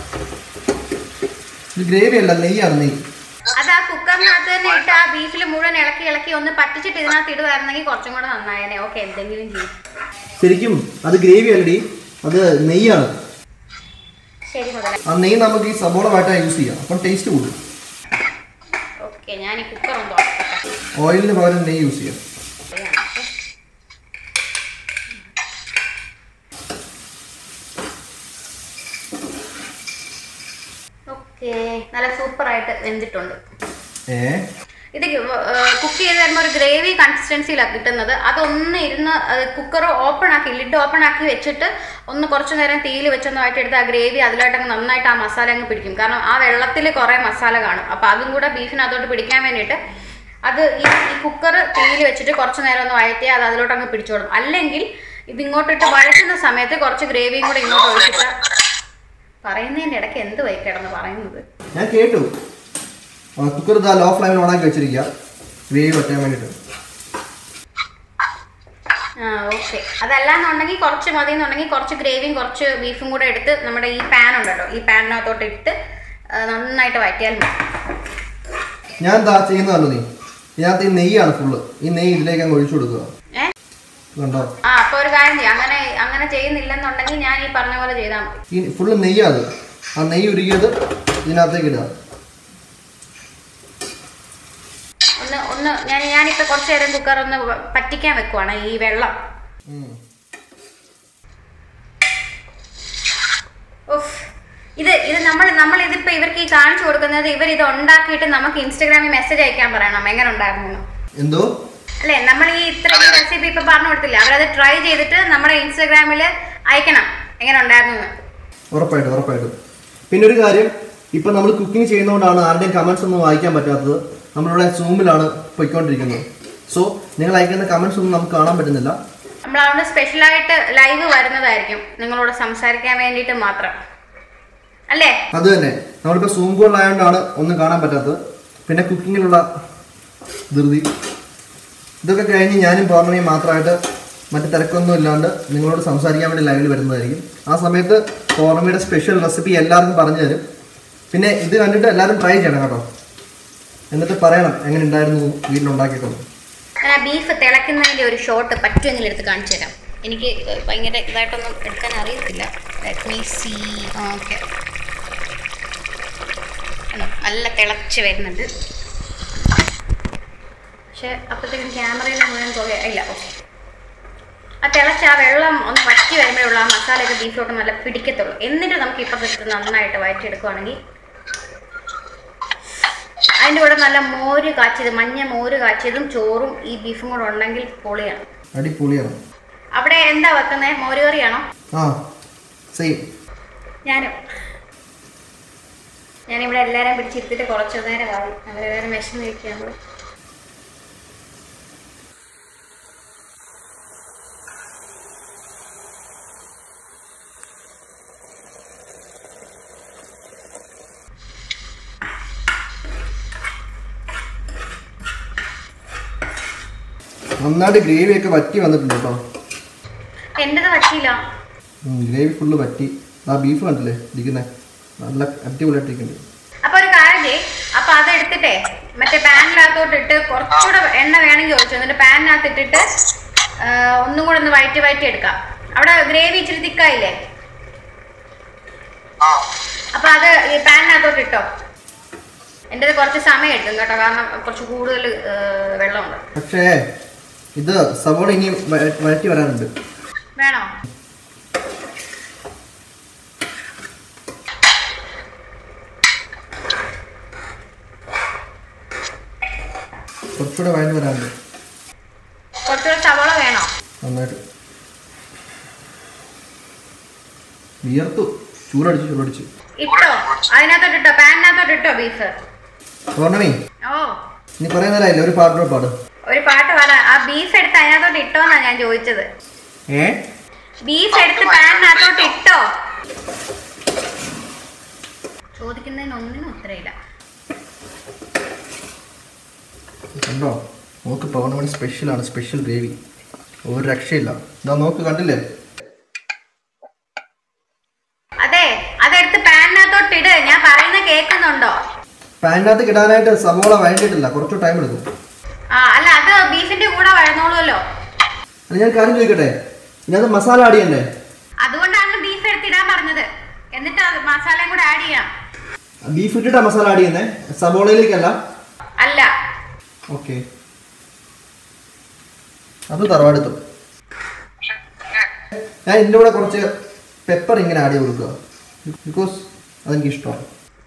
ഇത് ഗ്രേവി അല്ല, നെയ്യാണ്, നെയ്യ്. അത് ആ കുക്കറിനകത്ത് തന്നെ ഇട്ട് ആ ബീഫിൽ മുഴുവൻ ഇളക്കി ഇളക്കി ഒന്ന് പറ്റിച്ചിട്ട് ഇതിനകത്ത് ഇടുവായിരുന്നെങ്കിൽ കുറച്ചും കൂടെ നന്നായേനെ. ഓക്കെ, എന്തെങ്കിലും ചെയ്യും. ശരിക്കും അത് ഗ്രേവി അല്ലടി, അത് നെയ്യാണ്. ശരി മുതല. ആ നെയ്യ് നമുക്ക് ഈ സവോള വാട്ടാ യൂസ് ചെയ്യാം, അപ്പം ടേസ്റ്റ് കൂടും. ഓക്കെ, ഞാൻ ഈ കുക്കർ ഒന്ന് തുറക്കട്ടെ. ഓയിലിന് പകരം നെയ്യ് യൂസ് ചെയ്യാം. ഓക്കെ, നല്ല സൂപ്പറായിട്ട് വെന്തിട്ടുണ്ട്. ഏ ഇത് കുക്ക് ചെയ്ത് വരുമ്പോൾ ഒരു ഗ്രേവി കൺസിസ്റ്റൻസിയിലാണ് കിട്ടുന്നത്. അതൊന്ന് ഇരുന്ന് കുക്കർ ഓപ്പൺ ആക്കി ലിഡ് ഓപ്പൺ ആക്കി വെച്ചിട്ട് ഒന്ന് കുറച്ച് നേരം തീയിൽ വെച്ചൊന്ന് ആയിട്ടെടുത്ത് ആ ഗ്രേവി അതിലായിട്ടങ്ങ് നന്നായിട്ട് ആ മസാല അങ്ങ് പിടിക്കും. കാരണം ആ വെള്ളത്തിൽ കുറേ മസാല കാണും. അപ്പോൾ അതും കൂടെ ബീഫിനകത്തോട്ട് പിടിക്കാൻ വേണ്ടിയിട്ട് അത് ഈ ഈ കുക്കർ തീയിൽ വെച്ചിട്ട് കുറച്ച് നേരം ഒന്ന് വഴറ്റിയാൽ അത് അതിലോട്ട് അങ്ങ് പിടിച്ചോളും. അല്ലെങ്കിൽ ഇതിങ്ങോട്ടിട്ട് വഴറ്റുന്ന സമയത്ത് കുറച്ച് ഗ്രേവിയും കൂടെ ഇങ്ങോട്ട് ഒഴിച്ചിട്ട് പറയുന്നതിൻ്റെ ഇടയ്ക്ക് എന്ത് വൈകിടന്ന് പറയുന്നത് ഞാൻ കേട്ടു. കുക്കർ ഇതാ ലോ ഫ്ലെയിമിൽ ഓണാക്കി വെച്ചിരിക്കുക, വേവ് വറ്റാൻ വേണ്ടിയിട്ട്. ആ ഓക്കെ, അതല്ലാന്നുണ്ടെങ്കിൽ കുറച്ച് മതി എന്നുണ്ടെങ്കിൽ കുറച്ച് ഗ്രേവിയും കുറച്ച് ബീഫും കൂടെ എടുത്ത് നമ്മുടെ ഈ പാൻ ഉണ്ടല്ലോ, ഈ പാനിനകത്തോട്ട് ഇട്ട് നന്നായിട്ട് വഴറ്റിയാൽ മതി. ഞാൻ എന്താ ചെയ്യുന്നതല്ലോ, നീ ഇതിനകത്ത് ഈ നെയ്യാണ് ഫുള്ള്, ഈ നെയ്യ് ഇതിലേക്ക് അങ്ങ് ഒഴിച്ചു കൊടുക്കുക. കണ്ടോ? ആ, അപ്പൊ ഒരു കാര്യം ചെയ്യാം, അങ്ങനെ അങ്ങനെ ചെയ്യുന്നില്ലെന്നുണ്ടെങ്കിൽ ഞാൻ ഈ പറഞ്ഞ പോലെ ചെയ്താൽ മതി. ഈ ഫുള്ള് നെയ്യാണ്, ആ നെയ്യ് ഉരുകിയത് ഇതിനകത്തേക്ക് ഇടുക. ഒന്ന് ഒന്ന് ഞാൻ ഞാനിപ്പോൾ കുറച്ച് നേരം കുക്കർ ഒന്ന് പറ്റിക്കാൻ വെക്കുവാണ് ഈ വെള്ളം. ഓഫ്, ഇത് ഇത് നമ്മൾ നമ്മൾ ഇതിപ്പോൾ ഇവർക്ക് ഈ കാണിച്ചു കൊടുക്കുന്നത് ഇവർ ഇത് ഉണ്ടാക്കിയിട്ട് നമുക്ക് ഇൻസ്റ്റാഗ്രാമിൽ മെസ്സേജ് അയക്കാൻ പറയണം എങ്ങനെ ഉണ്ടായിരുന്നു എന്തോ അല്ലേ. നമ്മൾ ഈ ഇത്ര ഈ റെസിപ്പി ഇപ്പം പറഞ്ഞു കൊടുത്തില്ല, അവരത് ട്രൈ ചെയ്തിട്ട് നമ്മുടെ ഇൻസ്റ്റാഗ്രാമിൽ അയക്കണം എങ്ങനെ ഉണ്ടായിരുന്നു. ഉറപ്പായിട്ടും ഉറപ്പായിട്ടും. പിന്നെ ഒരു കാര്യം, ഇപ്പം നമ്മൾ കുക്കിംഗ് ചെയ്യുന്നതുകൊണ്ടാണ് ആരുടെയും കമൻസ് ഒന്നും വായിക്കാൻ പറ്റാത്തത്. നമ്മളിവിടെ സൂമിലാണ് പോയിക്കൊണ്ടിരിക്കുന്നത്. സോ നിങ്ങൾ അയക്കുന്ന കമൻസ് ഒന്നും നമുക്ക് കാണാൻ പറ്റുന്നില്ല. നമ്മളതുകൊണ്ട് സ്പെഷ്യലായിട്ട് ലൈവ് വരുന്നതായിരിക്കും നിങ്ങളോട് സംസാരിക്കാൻ വേണ്ടിയിട്ട് മാത്രം അല്ലേ? അത് തന്നെ. നമ്മളിപ്പോൾ സൂം കോളിലായതുകൊണ്ടാണ് ഒന്നും കാണാൻ പറ്റാത്തത്. പിന്നെ കുക്കിങ്ങിലുള്ള ധൃതി ഇതൊക്കെ കഴിഞ്ഞ് ഞാനും പൗർണമിയും മാത്രമായിട്ട് മറ്റു തിരക്കൊന്നും ഇല്ലാണ്ട് നിങ്ങളോട് സംസാരിക്കാൻ വേണ്ടി ലൈവിൽ വരുന്നതായിരിക്കും. ആ സമയത്ത് പൗർണമിയുടെ സ്പെഷ്യൽ റെസിപ്പി എല്ലാവർക്കും പറഞ്ഞു തരും. പിന്നെ ഇത് കണ്ടിട്ട് എല്ലാവരും ട്രൈ ചെയ്യണം കേട്ടോ. എന്നിട്ട് പറയണം എങ്ങനെ ഉണ്ടായിരുന്നു വീട്ടിലുണ്ടാക്കിയിട്ടുള്ളത്. ബീഫ് തിളയ്ക്കുന്നതിൻ്റെ ഒരു ഷോട്ട് പറ്റുമെങ്കിലും എടുത്ത് കാണിച്ചു തരാം. എനിക്ക് ഭയങ്കര ഇതായിട്ടൊന്നും എടുക്കാൻ അറിയത്തില്ല. Let me see. ഓക്കെ, നല്ല തിളച്ച് വരുന്നുണ്ട്. പക്ഷെ അപ്പോഴത്തേക്കും ക്യാമറയിൽ മുഴുവൻ പോകെ ഇല്ല. ഓക്കെ, ആ തിളച്ച് ആ വെള്ളം ഒന്ന് വറ്റി വരുമ്പോഴുള്ള ആ മസാലയൊക്കെ ബീഫിലോട്ട് നല്ല പിടിക്കത്തുള്ളൂ. എന്നിട്ട് നമുക്ക് ഇപ്പുറത്ത് നന്നായിട്ട് വഴറ്റിയെടുക്കുകയാണെങ്കിൽ അതിൻ്റെ കൂടെ നല്ല മോര് കാച്ചിയത്, മഞ്ഞ മോര് കാച്ചിയതും ചോറും ഈ ബീഫും കൂടെ ഉണ്ടെങ്കിൽ പൊളിയാണ്, അടിപൊളിയാണ്. അവിടെ എന്താ വെക്കുന്നത്? മോര് കറിയാണോ? ആ സെയിം. ഞാനും ഞാനിവിടെ എല്ലാവരും പിടിച്ചിരുത്തിട്ട് കുറച്ചു നേരമായി. അവരെല്ലാവരും വിശന്ന് കഴിക്കുകയാണ്. നന്നായിട്ട് ഗ്രേവി ഒക്കെ വറ്റി വന്നിട്ടുണ്ട് കേട്ടോ. എന്റേത് പറ്റിയില്ല, ഗ്രേവി ഫുള്ള് വറ്റി. ആ ബീഫ് കണ്ടില്ലേ ഇരിക്കുന്നേ, നല്ല അടിപൊളിയായിട്ടിരിക്കുന്നുണ്ട്. അപ്പൊ ഒരു കാര്യം ചെയ്യ്, അപ്പൊ അത് എടുത്തിട്ടേ മറ്റേ പാനിനകത്തോട്ട് ഇട്ട് കുറച്ചുകൂടെ എണ്ണ വേണമെങ്കിൽ ചോദിച്ചു, എന്നിട്ട് പാനിനകത്ത് ഇട്ടിട്ട് ഒന്നും കൂടെ ഒന്ന് വഴറ്റി വഴറ്റി എടുക്കാം. അവിടെ ഗ്രേവി ഇച്ചിരി തിക്കായില്ലേ? അപ്പൊ അത് ഈ പാനിനകത്തോട്ട് ഇട്ടോ. എൻ്റെത് കുറച്ച് സമയം എടുക്കും കേട്ടോ, കാരണം കുറച്ച് കൂടുതൽ വെള്ളമുണ്ട്. പക്ഷേ ഇത് സവോള ഇനി വഴറ്റി വരാനുണ്ട്. വേണോ? കുറച്ചുകൂടെ വഴറ്റി വരാനുണ്ട്. കുറച്ചുകൂടെ സവോള വേണോ? നന്നായിട്ട് വിയർത്തു, ചൂടടിച്ചു ചൂടടിച്ചു ഇട്ടോ, അതിനകത്തോട്ട് ഇട്ടോ, പാനിനകത്തോട്ട് ഇട്ടോ ബീഫ്. പൗർണമി, ഓ ഇനി കുറേ നേരമായില്ലേ, ഒരു പാട്ടോ പാട്. ഒരു പാട്ട് പാടാ. ആ ബീഫ് എടുത്ത് അതിനകത്തോട്ട് ഇട്ടോന്നാ ഞാൻ ചോദിച്ചത്. ഏ ബീഫ് എടുത്ത് പാനിനകത്തോട്ട് ഇട്ടോ? ചോദിക്കുന്നതിന് ഒന്നിനും ഉത്തരയില്ല. കണ്ടോ, നോക്ക് പൗർണമി സ്പെഷ്യലാണ്, സ്പെഷ്യൽ ഗ്രേവി, ഒരു രക്ഷയില്ല. ഇതാ നോക്ക്, കണ്ടില്ലേ? അതെ, അതെടുത്ത് പാനിനകത്തോട്ട് ഇട്. ഞാൻ പറയുന്ന കേൾക്കുന്നുണ്ടോ? പാനിനകത്ത് കിടാനായിട്ട് സവോള വഴണ്ടിട്ടില്ല, കുറച്ച് ടൈം എടുക്കും. ആ അല്ല, അത് ബീഫിന്റെ കൂടെ വഴന്നോളൂല്ലോ. അല്ല, ഞാൻ കാര്യം ചോദിക്കട്ടെ, ഇതിനകത്ത് മസാല ആഡ് ചെയ്യണ്ടേ? അതുകൊണ്ടാണ് ബീഫ് എടുത്തിടാൻ പറഞ്ഞത്. എന്നിട്ട് മസാലയും കൂടെ ആഡ് ചെയ്യാം. ബീഫ് ഇട്ടിട്ടാ മസാല ആഡ് ചെയ്യുന്നേ, സവോളയിലേക്കല്ല? അല്ല. ഓക്കെ, അത് തറവാടുത്തും. ഞാൻ ഇതിൻ്റെ കൂടെ കുറച്ച് പെപ്പർ ഇങ്ങനെ ആഡ് ചെയ്ത് കൊടുക്കുക, ബിക്കോസ് അതെനിക്ക് ഇഷ്ടമാണ്.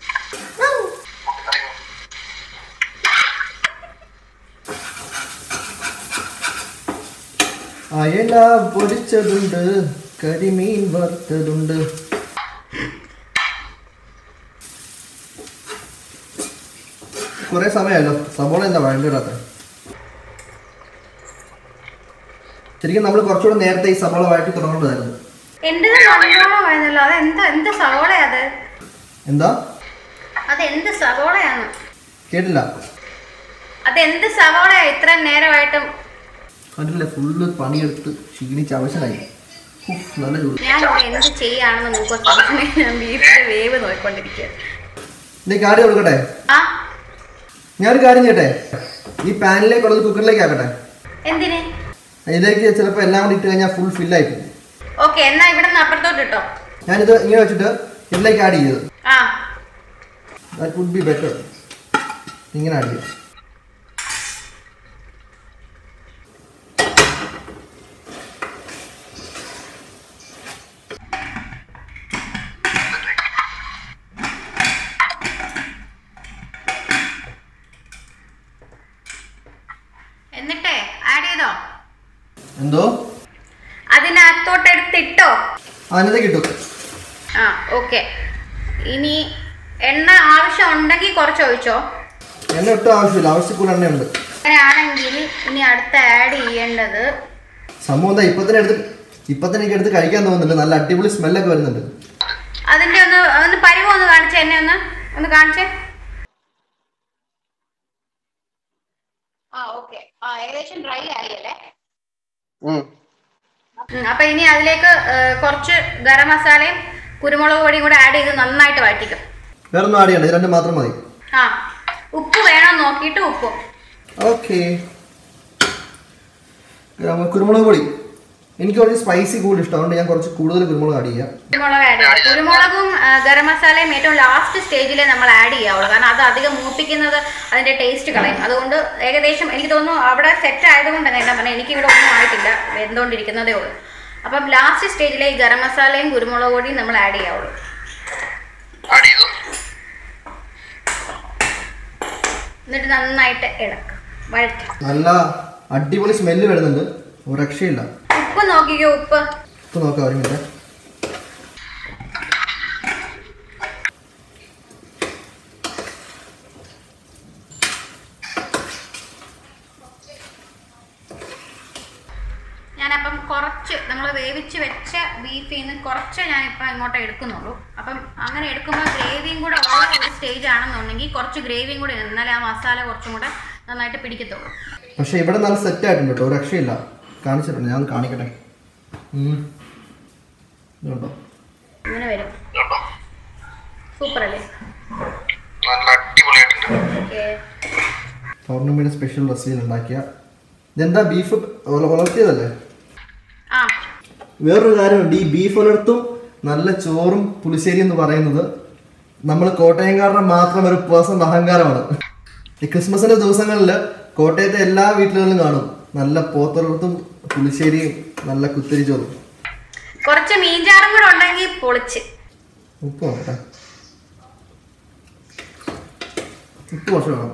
അയല പൊടിച്ചതുണ്ട്, കരിമീൻ വറുത്തതുണ്ട്. കുറെ സമയമല്ലോ, സവോള എന്താ വഴണ്ടിടാത്ത? ശരിക്കും നമ്മൾ കുറച്ചുകൂടെ നേരത്തെ ഈ സവോള വഴറ്റി തുടങ്ങേണ്ടതായിരുന്നു. എന്താ അതെന്ത് സവോളയാണ്? കേട്ടില്ല. അതെന്ത് സവോളയാ ഇത്ര നേരമായിട്ടും? കണ്ടില്ല, ഫുള്ള് പണിയെടുത്ത് ക്ഷീണിച്ച് അവശനായി. നല്ല ചൂട്. ഞാനിവിടെ എന്ത് ചെയ്യാണെന്ന് നോക്കി ഞാൻ ബീഫിന്റെ വേവ് നോക്കിക്കൊണ്ടിരിക്കുക. നീ കാര്യം കൊടുക്കട്ടെ? ആ, ഞാനൊരു കാര്യം ചെയ്യട്ടെ, ഈ പാനിലേക്ക് ഉള്ളത് കുക്കറിലേക്ക് ആക്കട്ടെ. എന്തിന്? ഇതിലേക്ക് ചിലപ്പോൾ എല്ലാം കൂടി ഇട്ട് കഴിഞ്ഞാൽ ഫുൾ ഫില്ലായി പോകും. ഓക്കെ, എന്നാ ഇവിടെ നിന്ന് അപ്പുറത്തോട്ട് ഇട്ടോ. ഞാനിത് ഇങ്ങനെ വെച്ചിട്ട് ഇതിലേക്ക് ആഡ് ചെയ്തത്. ആ, ദാറ്റ് വുഡ് ബി ബെറ്റർ. ഇങ്ങനെ ആഡ് ചെയ്യും. എന്നിട്ടേ ആഡ് ചെയ്തോ? എന്തോ അതിനകത്തോട്ട് എടുത്തിട്ടോ? അതിനകത്ത് കിട്ടും. ആ ഓക്കെ. ഇനി എണ്ണ ആവശ്യം ഉണ്ടെങ്കിൽ കുറച്ച് ഒഴിച്ചോ. എണ്ണ ഒട്ടും ആവശ്യമില്ല, ആവശ്യക്കൂടെ എണ്ണയുണ്ട്. അങ്ങനെയാണെങ്കിൽ ഇനി അടുത്ത് ആഡ് ചെയ്യേണ്ടത് സംഭവം എന്താ ഇപ്പൊ തന്നെ എടുത്ത് ഇപ്പൊ തന്നെ എനിക്ക് എടുത്ത് കഴിക്കാൻ തോന്നുന്നുണ്ട്. നല്ല അടിപൊളി സ്മെല്ലൊക്കെ വരുന്നുണ്ട്. അതിന്റെ ഒന്ന് ഒന്ന് പരിവ് ഒന്ന് കാണിച്ചേ, എന്നെ ഒന്ന് ഒന്ന് കാണിച്ചേ. ആ ഓക്കെ, ആ ഏകദേശം ഡ്രൈ ആയില്ലേ. അപ്പൊ ഇനി അതിലേക്ക് കുറച്ച് ഗരം മസാലയും കുരുമുളക് പൊടിയും കൂടെ ആഡ് ചെയ്ത് നന്നായിട്ട് വഴറ്റിക്കും. വേറെ ഒന്നും ആഡ് ചെയ്യണ്ട, ഇത് രണ്ടും മാത്രം മതി. ആ ഉപ്പ് വേണം നോക്കിയിട്ട് ഉപ്പും. ഓക്കെ, കുരുമുളക് പൊടി എനിക്ക് കുറച്ച് സ്പൈസി കൂടുതൽ ഇഷ്ടം, അതുകൊണ്ട് ഞാൻ കുറച്ച് കൂടുതൽ കുരുമുളക് ആഡ് ചെയ്യാം. കുരുമുളക് ആഡ് ചെയ്യാം. കുരുമുളകും ഗരം മസാലയും ഏറ്റവും ലാസ്റ്റ് സ്റ്റേജിലേ നമ്മൾ ആഡ് ചെയ്യാവുള്ളൂ, കാരണം അത് അധികം മൂപ്പിക്കുന്നത് അതിന്റെ ടേസ്റ്റ് കളയും. അതുകൊണ്ട് ഏകദേശം എനിക്ക് തോന്നുന്നു അവിടെ സെറ്റ് ആയതുകൊണ്ട് തന്നെ എന്താ പറഞ്ഞാൽ എനിക്ക് ഇവിടെ ഒന്നും ആയിട്ടില്ല, വെന്തുകൊണ്ടിരിക്കുന്നതേ ഉള്ളൂ. അപ്പം ലാസ്റ്റ് സ്റ്റേജിലെ ഈ ഗരം മസാലയും കുരുമുളക് പൊടിയും നമ്മൾ ആഡ് ചെയ്യാവുള്ളൂ. എന്നിട്ട് നന്നായിട്ട് ഇളക്കുക, വഴറ്റുക. നല്ല അടിപൊളി സ്മെല്ല് വരുന്നുണ്ട്, ഒരു രക്ഷയില്ല. ഉപ്പ് നോക്കിക്കോ, ഉപ്പ് ഉപ്പ് നോക്കാം ഒരു മിനിറ്റ്. ഞാനപ്പം കുറച്ച് നമ്മൾ വേവിച്ച് വെച്ച ബീഫിൽ നിന്ന് കുറച്ച് ഞാനിപ്പോൾ ഇങ്ങോട്ട് എടുക്കുന്നുള്ളൂ. അപ്പം അങ്ങനെ എടുക്കുമ്പോൾ ഗ്രേവിയും കൂടെ ഉള്ള ഒരു സ്റ്റേജ് ആണെന്നുണ്ടെങ്കിൽ കുറച്ച് ഗ്രേവിയും കൂടെ എന്നാലേ ആ മസാല കുറച്ചും കൂടെ നന്നായിട്ട് പിടിക്കത്തുള്ളൂ. പക്ഷെ ഇവിടെ നല്ല സെറ്റ് ആയിട്ടുണ്ട് കേട്ടോ, ഒരു രക്ഷയില്ല. കാണിച്ചിട്ടുണ്ട്, ഞാൻ കാണിക്കട്ടെ. ഇങ്ങനെ വരും, സൂപ്പർ അല്ലേ. പൗർണമിയുടെ സ്പെഷ്യൽ റെസിപ്പിയിൽ ഉണ്ടാക്കിയ ഇതെന്താ ബീഫ് വളർത്തിയതല്ലേ. വേറൊരു കാര്യമുണ്ട്, ഈ ബീഫ് വളർത്തും നല്ല ചോറും പുളിശ്ശേരി എന്ന് പറയുന്നത് നമ്മൾ കോട്ടയംകാരുടെ മാത്രം ഒരു പേഴ്സണൽ അഹങ്കാരമാണ്. ഈ ക്രിസ്മസിന്റെ ദിവസങ്ങളിൽ കോട്ടയത്തെ എല്ലാ വീട്ടുകളിലും കാണും നല്ല പോത്തളർത്തും പുളിശ്ശേരിയും നല്ല കുത്തിരി ചോറും. കുറച്ച് മീൻചാറും കൂടെ ഉണ്ടെങ്കിൽ പൊളിച്ച്. ഉപ്പ് നോക്കട്ടെ, ഉപ്പ് കുറച്ച് വേണം.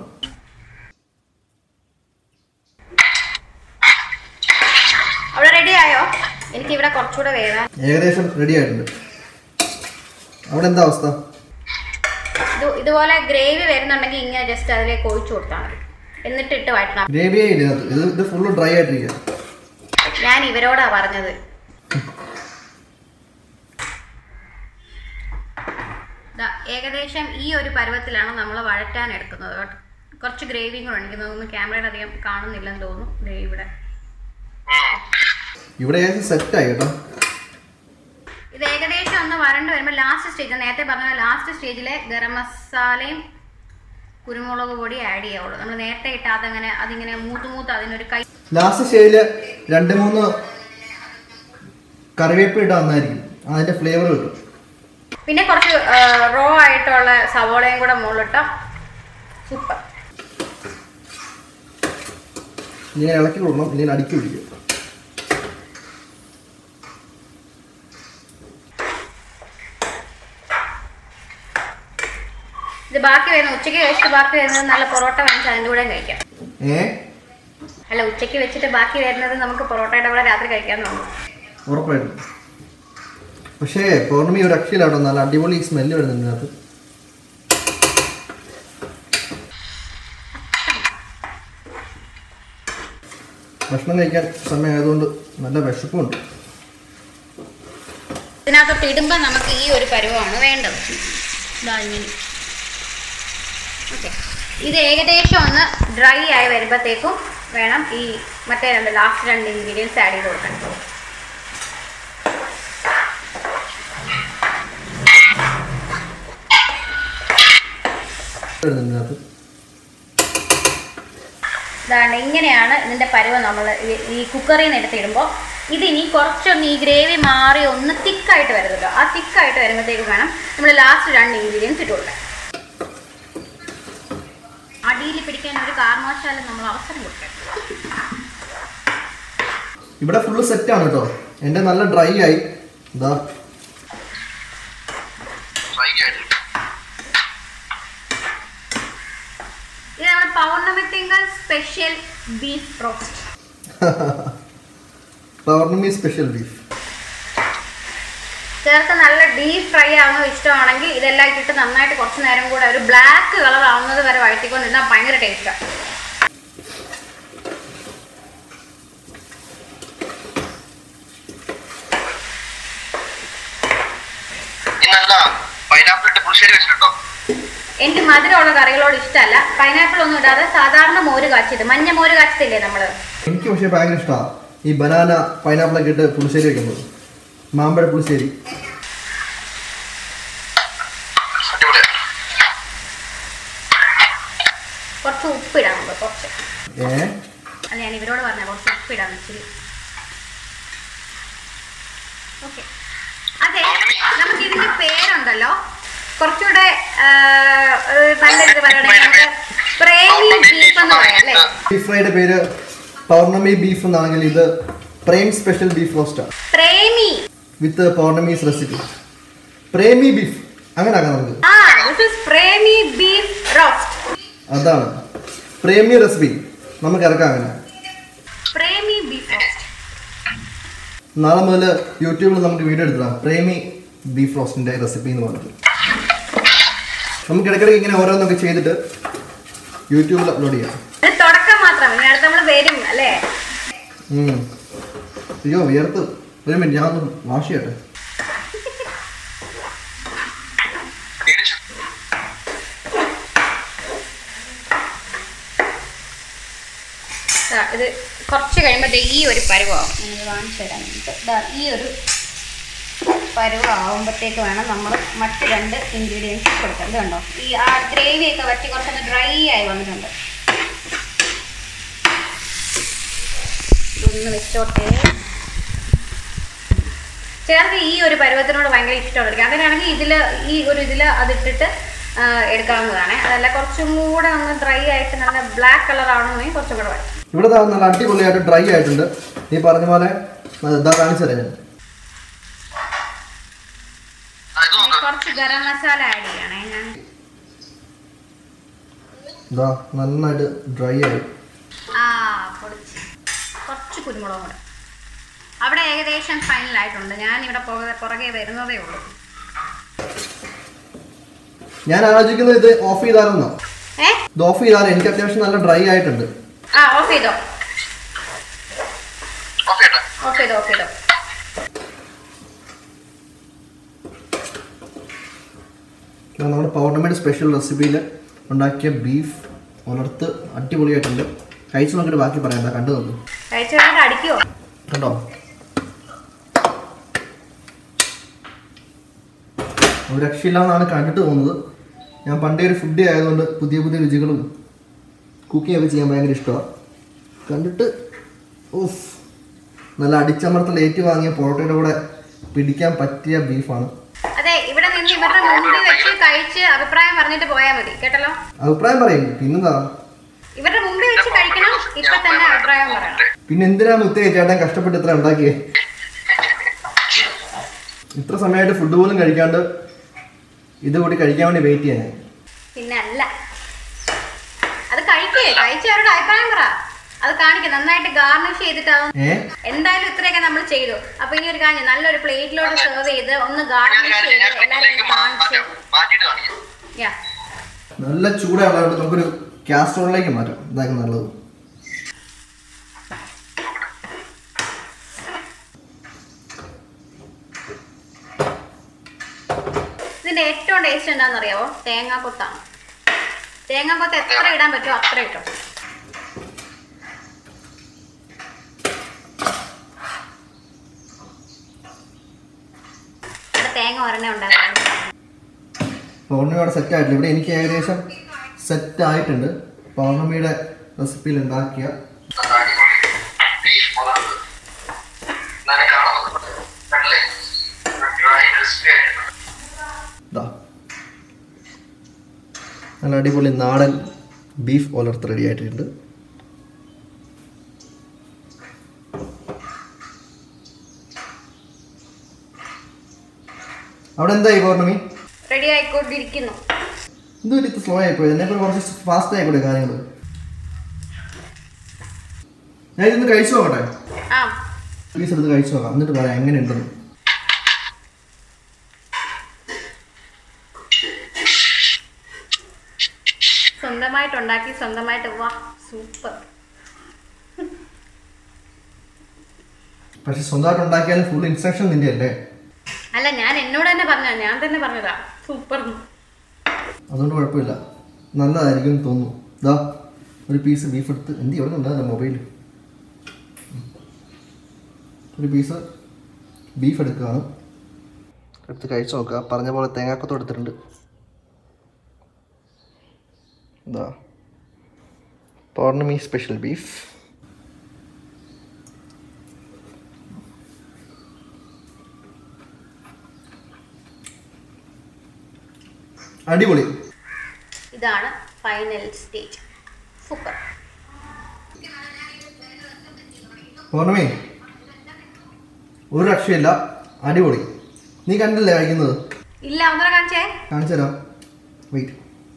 അവിടെ റെഡി ആയോ? എനിക്ക് ഇവിടെ കുറച്ചുകൂടെ വേവാൻ. ഏകദേശം റെഡി ആയിട്ടുണ്ട്. അവിടെ എന്താ അവസ്ഥ? ഇത് ഇതുപോലെ ഗ്രേവി വരുന്നുണ്ടെങ്കിൽ ഇങ്ങനെ ജസ്റ്റ് അതിലേക്ക് ഒഴിച്ചു കൊടുത്താൽ മതി, എന്നിട്ട് ഇട്ട് വഴറ്റണം. ഗ്രേവിയേ ഇല്ല, ഇത് ഇത് ഫുള്ള് ഡ്രൈ ആയിട്ടിരിക്കുക. ഞാൻ ഇവരോടാ പറഞ്ഞത്. ഏകദേശം ഈ ഒരു പരുവത്തിലാണ് നമ്മൾ വഴറ്റാൻ എടുക്കുന്നത് കേട്ടോ. കുറച്ച് ഗ്രേവിയും കൂടെ ഉണ്ടെങ്കിൽ ക്യാമറയുടെ അധികം കാണുന്നില്ലെന്ന് തോന്നുന്നു. ഗ്രേവി ഇവിടെ ഇവിടെ ഏകദേശം സെറ്റ് ആയി കേട്ടോ. ഇത് ഏകദേശം ഒന്ന് വരണ്ട് വരുമ്പോൾ ലാസ്റ്റ് സ്റ്റേജ്, നേരത്തെ പറഞ്ഞ ലാസ്റ്റ് സ്റ്റേജിലെ ഗരം മസാലയും കുരുമുളക് പൊടി ആഡ് ചെയ്യാവുള്ളൂ. നമ്മൾ നേരത്തെ ഇട്ട് അതങ്ങനെ അതിങ്ങനെ മൂത്ത് മൂത്ത് അതിനൊരു കൈ. ലാസ്റ്റ് സ്റ്റേജില് രണ്ട് മൂന്ന് കറിവേപ്പില ഇട്ട് വന്നായിരിക്കും, അതിന്റെ ഫ്ലേവർ കിട്ടും. പിന്നെ കുറച്ച് റോ ആയിട്ടുള്ള സവോളയും കൂടെ മുകളിലിട്ട സൂപ്പർ. ഇങ്ങനെ ഇളക്കി കൊടുക്കണം, ഇങ്ങനെ അടുക്കി പിടിക്കും. ഇത് ബാക്കി വരുന്ന ഉച്ചയ്ക്ക് കഴിച്ചിട്ട് ബാക്കി വരുന്നത് നല്ല പൊറോട്ട വാങ്ങിച്ച് അതിൻ്റെ കൂടെ കഴിക്കാം. ഏ അല്ല, ഉച്ചയ്ക്ക് വെച്ചിട്ട് ബാക്കി വരുന്നത് നമുക്ക് പൊറോട്ടയുടെ കൂടെ രാത്രി കഴിക്കാൻ തോന്നും. ഉറപ്പായിട്ടും. പക്ഷേ പൗർണമി ഒരു രക്ഷയിലാട്ടോ, നല്ല അടിപൊളി സ്മെല്ല് വരുന്നുണ്ട് അതിനകത്ത്. ഭക്ഷണം കഴിക്കാൻ സമയമായതുകൊണ്ട് നല്ല വിശപ്പുണ്ട്. ഇതിനകത്തോട്ട് ഇടുമ്പോൾ നമുക്ക് ഈ ഒരു പരുവമാണ് വേണ്ടത്. ഇതാ ഇങ്ങനെ. ഓക്കെ, ഇത് ഏകദേശം ഒന്ന് ഡ്രൈ ആയി വരുമ്പോഴത്തേക്കും വേണം ഈ മറ്റേ രണ്ട് ലാസ്റ്റ് രണ്ട് ഇൻഗ്രീഡിയൻസ് ആഡ് ചെയ്ത് കൊടുക്കാൻ. ഇതാണ്, ഇങ്ങനെയാണ് ഇതിൻ്റെ പരുവം. നമ്മൾ ഈ കുക്കറിൽ നിന്ന് എടുത്തിടുമ്പോൾ ഇതിനി കുറച്ചൊന്ന് ഈ ഗ്രേവി മാറി ഒന്ന് തിക്കായിട്ട് വരുമല്ലോ, ആ തിക്കായിട്ട് വരുമ്പോഴത്തേക്ക് വേണം നമ്മൾ ലാസ്റ്റ് രണ്ട് ഇൻഗ്രീഡിയൻസ് ഇട്ട് കൊടുക്കാൻ. അടിയിൽ പിടിക്കാൻ ഒരു കാരണവശാലും നമ്മൾ അവസരം കൊടുക്കണം. ഇവിടെ ഫുള്ള് സെറ്റ് ആണ് കേട്ടോ. എൻ്റെ നല്ല ഡ്രൈ ആയി. ഇതാ ഇത് നമ്മുടെ Pournami Thinkal special beef roast. Pournami special beef ചേർത്ത് നല്ല ഡീപ് ഫ്രൈ ആവുന്നത് ഇഷ്ടമാണെങ്കിൽ ഇതെല്ലാം ഇട്ടിട്ട് നന്നായിട്ട് കുറച്ച് നേരം കൂടെ ഒരു ബ്ലാക്ക് കളർ ആവുന്നത് വരെ വഴറ്റിക്കൊണ്ടിരുന്നാൽ ഭയങ്കര ടേസ്റ്റാണ്. എനിക്ക് മധുരമുള്ള കറികളോട് ഇഷ്ടമല്ല. പൈനാപ്പിൾ ഒന്നും ഇടാതെ സാധാരണ മോര് കാച്ചിയത്, മഞ്ഞ മോര് കാച്ചത്തില്ലേ നമ്മള്. എനിക്ക് പക്ഷേ ഭയങ്കര ഇഷ്ടമാണ് ഈ ബനാന പൈനാപ്പിളൊക്കെ ഇട്ട് പുളിശ്ശേരി വെക്കുന്നത്, മാമ്പഴ പുളിശ്ശേരി. കുറച്ച് ഉപ്പിടാം നമുക്ക്, കുറച്ച്. ഏ അല്ല, ഞാൻ ഇവരോട് പറഞ്ഞ കുറച്ച് ഉപ്പിടാം ഇച്ചിരി. ഓക്കെ. അതെ, നമുക്ക് ഇതിന്റെ പേരുണ്ടല്ലോ കുറച്ചുകൂടെ നല്ലൊരു പറയണെങ്കിൽ നമുക്ക് പ്രേമി ബീഫ് എന്ന് പറയാം അല്ലേ. ബീഫ് ഫ്രൈയുടെ പേര് പൗർണമി ബീഫ് എന്നാണെങ്കിൽ ഇത് പ്രേം സ്പെഷ്യൽ ബീഫ് റോസ്റ്റാണ്. Premi with Pournami's recipe. Premi beef അങ്ങനെ ആക്കാം നമുക്ക്. ആ, this is Premi beef roast. അതാണ് പ്രേമി റെസിപ്പി, നമുക്ക് ഇറക്കാം അങ്ങനെ. Premi beef roast. നാളെ മുതൽ യൂട്യൂബിൽ നമുക്ക് വീഡിയോ എടുക്കാം, പ്രേമി ബീഫ് റോസ്റ്റിന്റെ റെസിപ്പി എന്ന് പറഞ്ഞിട്ട്. നമുക്ക് ഇടയ്ക്കിടയ്ക്ക് ഇങ്ങനെ ഓരോന്നൊക്കെ ചെയ്തിട്ട് യൂട്യൂബിൽ അപ്ലോഡ് ചെയ്യാം. തുടക്കം മാത്രം, അടുത്ത് നമ്മൾ വരും അല്ലേ. അയ്യോ വിയർത്ത്, ഒരു മിനിറ്റ് ഞാൻ ഒന്ന് വാഷ് ചെയ്യട്ടെ. ഇത് കുറച്ച് കഴിയുമ്പോൾ ഈ ഒരു പരുവാകും. കാണിച്ചു തരാൻ വേണ്ടിയിട്ട് ഈ ഒരു പരുവാകുമ്പോഴത്തേക്ക് വേണം നമ്മൾ മറ്റ് രണ്ട് ഇൻഗ്രീഡിയൻസ് കൊടുക്കാം. ഇത് കണ്ടോ, ഈ ആ ഗ്രേവിയൊക്കെ വറ്റി കുറച്ചൊന്ന് ഡ്രൈ ആയി വന്നിട്ടുണ്ട്. ഇതൊന്ന് വെച്ചോട്ടെ. ചിലർക്ക് ഈ ഒരു പരുവത്തിനോട് ഭയങ്കര ഇഷ്ടമുള്ളതായിരിക്കും. അങ്ങനെയാണെങ്കിൽ ഇതിൽ ഈ ഒരു ഇതിൽ അതിട്ടിട്ട് എടുക്കാവുന്നതാണ്. അതല്ല കുറച്ചും കൂടെ ഒന്ന് ഡ്രൈ ആയിട്ട് നല്ല ബ്ലാക്ക് കളർ ആവണമെങ്കിൽ കുറച്ചും കൂടെ വരും. ഇവിടെ നല്ല അടിപൊളിയായിട്ട് ഡ്രൈ ആയിട്ടുണ്ട്. നീ പറഞ്ഞ പോലെ ഇതാ കാണിച്ചു തരാം ഞാൻ. കുറച്ച് ഗരം മസാല ആഡ് ചെയ്യണേ ഞാൻ. ഇതാ നന്നായിട്ട് ഡ്രൈ ആയി. ആ പൊടിച്ച് കുറച്ച് കുരുമുളകും കൂടെ. അവിടെ ഏകദേശം ഫൈനലായിട്ടുണ്ട്. ഞാൻ ഇവിടെ പുറകെ വരുന്നതേ ഉള്ളൂ. ഞാൻ ആലോചിക്കുന്നത് ഇത് ഓഫ് ചെയ്താലെന്നോ. ഏ ഇത് ഓഫ് ചെയ്താലും എനിക്ക് അത്യാവശ്യം നല്ല ഡ്രൈ ആയിട്ടുണ്ട്. ആ ഓഫ് ചെയ്തോ, ഓഫ് ചെയ്തോ, ഓഫ് ചെയ്തോ. നമ്മുടെ പൗർണമിയുടെ സ്പെഷ്യൽ റെസിപ്പിയിൽ ഉണ്ടാക്കിയ ബീഫ് ഉലർത്ത് അടിപൊളിയായിട്ടുണ്ട്. കഴിച്ചു നോക്കിയിട്ട് ബാക്കി പറയാം. എന്താ കണ്ടു നോക്കും, കഴിച്ചു അടിക്കുവോ കണ്ടോ. ഒരു രക്ഷയില്ലാന്നാണ് കണ്ടിട്ട് തോന്നുന്നത്. ഞാൻ പണ്ടേ ഒരു ഫുഡി ആയതുകൊണ്ട് പുതിയ പുതിയ രുചികളും കുക്കിംഗ് ഒക്കെ ചെയ്യാൻ ഭയങ്കര ഇഷ്ടമാണ്. കണ്ടിട്ട് ഓഫ് നല്ല അടിച്ചമർത്തൽ ഏറ്റു വാങ്ങിയ പൊറോട്ടയുടെ കൂടെ പിടിക്കാൻ പറ്റിയ ബീഫാണ്. അതെ, ഇവിടെ നിന്ന് ഇവരുടെ മുമ്പിൽ വെച്ച് കഴിച്ച് അഭിപ്രായം പറഞ്ഞിട്ട് പോയാൽ മതി കേട്ടല്ലോ. അഭിപ്രായം പറയും പിന്നെന്താ, ഇവരുടെ മുമ്പിൽ വെച്ച് കഴിക്കണം. ഇപ്പൊ തന്നെ അഭിപ്രായം പറയണം. പിന്നെ എന്തിനാണ് ഉത്തരേ ചേട്ടൻ കഷ്ടപ്പെട്ട് ഇത്ര ഉണ്ടാക്കിയേ? ഇത്ര സമയമായിട്ട് ഫുഡ് പോലും കഴിക്കാണ്ട് ഇത് കൂടി കഴിക്കാൻ വേണ്ടി വെയിറ്റ് ചെയ്യാൻ. പിന്നെ അല്ല, അത് കഴിക്കേ, കഴിച്ചവരുടെ അഭിപ്രായം പറ. അത് കാണിക്കും, നന്നായിട്ട് ഗാർണിഷ് ചെയ്തിട്ടാവും. എന്തായാലും ഇത്രയൊക്കെ നമ്മൾ ചെയ്തു. അപ്പൊ ഇനി ഒരു കാര്യം, നല്ലൊരു പ്ലേറ്റിലോട്ട് സെർവ് ചെയ്ത് ഒന്ന് ഗാർണിഷ് ചെയ്ത് എല്ലാവരും കാണിച്ചു. നല്ല ചൂടാണ്, നമുക്കൊരു കാസ്ട്രോളിലേക്ക് മാറ്റാം. ഇതാക്കും നല്ലത്. ഇതിന്റെ ഏറ്റവും ടേസ്റ്റ് എന്താണെന്ന് അറിയാവോ? തേങ്ങാക്കൊത്താണ്. തേങ്ങാക്കൊത്ത് എത്ര ഇടാൻ പറ്റുമോ അത്ര ഇട്ടോ. തേങ്ങ ഒരെണ്ണ ഉണ്ടാക്കാം. പൗർണമിയുടെ സെറ്റ് ആയിട്ടില്ല. ഇവിടെ എനിക്ക് ഏകദേശം സെറ്റ് ആയിട്ടുണ്ട്. പൗർണമിയുടെ റെസിപ്പിയിൽ ഉണ്ടാക്കിയ നല്ല അടിപൊളി നാടൻ ബീഫ് ഉലർത്ത് റെഡി ആയിട്ടുണ്ട്. അവിടെ എന്തായി പൗർണമി? റെഡി ആയിക്കൊണ്ടിരിക്കുന്നു. എന്തൊരു സ്ലോ ആയിപ്പോയി, എന്നെ കുറച്ച് ഫാസ്റ്റ് ആയിക്കോട്ടെ കാര്യങ്ങൾ. ഞാൻ ഇതൊന്ന് കഴിച്ചു നോക്കട്ടെ. പ്ലീസ് എടുത്ത് കഴിച്ചു നോക്കാം, എന്നിട്ട് പറയാം എങ്ങനെയുണ്ടെന്ന്. സ്വന്തമായിട്ട് ഉണ്ടാക്കി സ്വന്തമായിട്ട് വാ സൂപ്പർ. പക്ഷെ സ്വന്തമായിട്ട് ഉണ്ടാക്കിയാലും ഫുൾ ഇൻസ്ട്രക്ഷൻ നിന്റെ അല്ലേ? അല്ല ഞാൻ എന്നോട് തന്നെ പറഞ്ഞ ഞാൻ തന്നെ പറഞ്ഞതാ സൂപ്പർ. അതുകൊണ്ട് കുഴപ്പമില്ല, നല്ലതായിരിക്കും തോന്നുന്നു. ഇതാ ഒരു പീസ് ബീഫ് എടുത്ത് എന്ത് ഇവിടെ ഉണ്ടാവില്ല മൊബൈൽ. ഒരു പീസ് ബീഫ് എടുക്കുകയാണ്, എടുത്ത് കഴിച്ച് നോക്കുക. പറഞ്ഞ പോലെ തേങ്ങാക്കൊത്ത് എടുത്തിട്ടുണ്ട്. ഇതാ പൗർണമി സ്പെഷ്യൽ ബീഫ്. അടിപൊളി. ഇതാണ് ഫൈനൽ സ്റ്റേജ്. സൂപ്പർ. പൗർണമി ഒരു രക്ഷയില്ല, അടിപൊളി. നീ കണ്ടില്ലേ കഴിക്കുന്നത്? ഇല്ല, ഒന്നര കാണിച്ചേ. കാണിച്ചു തരാം, വെയിറ്റ്.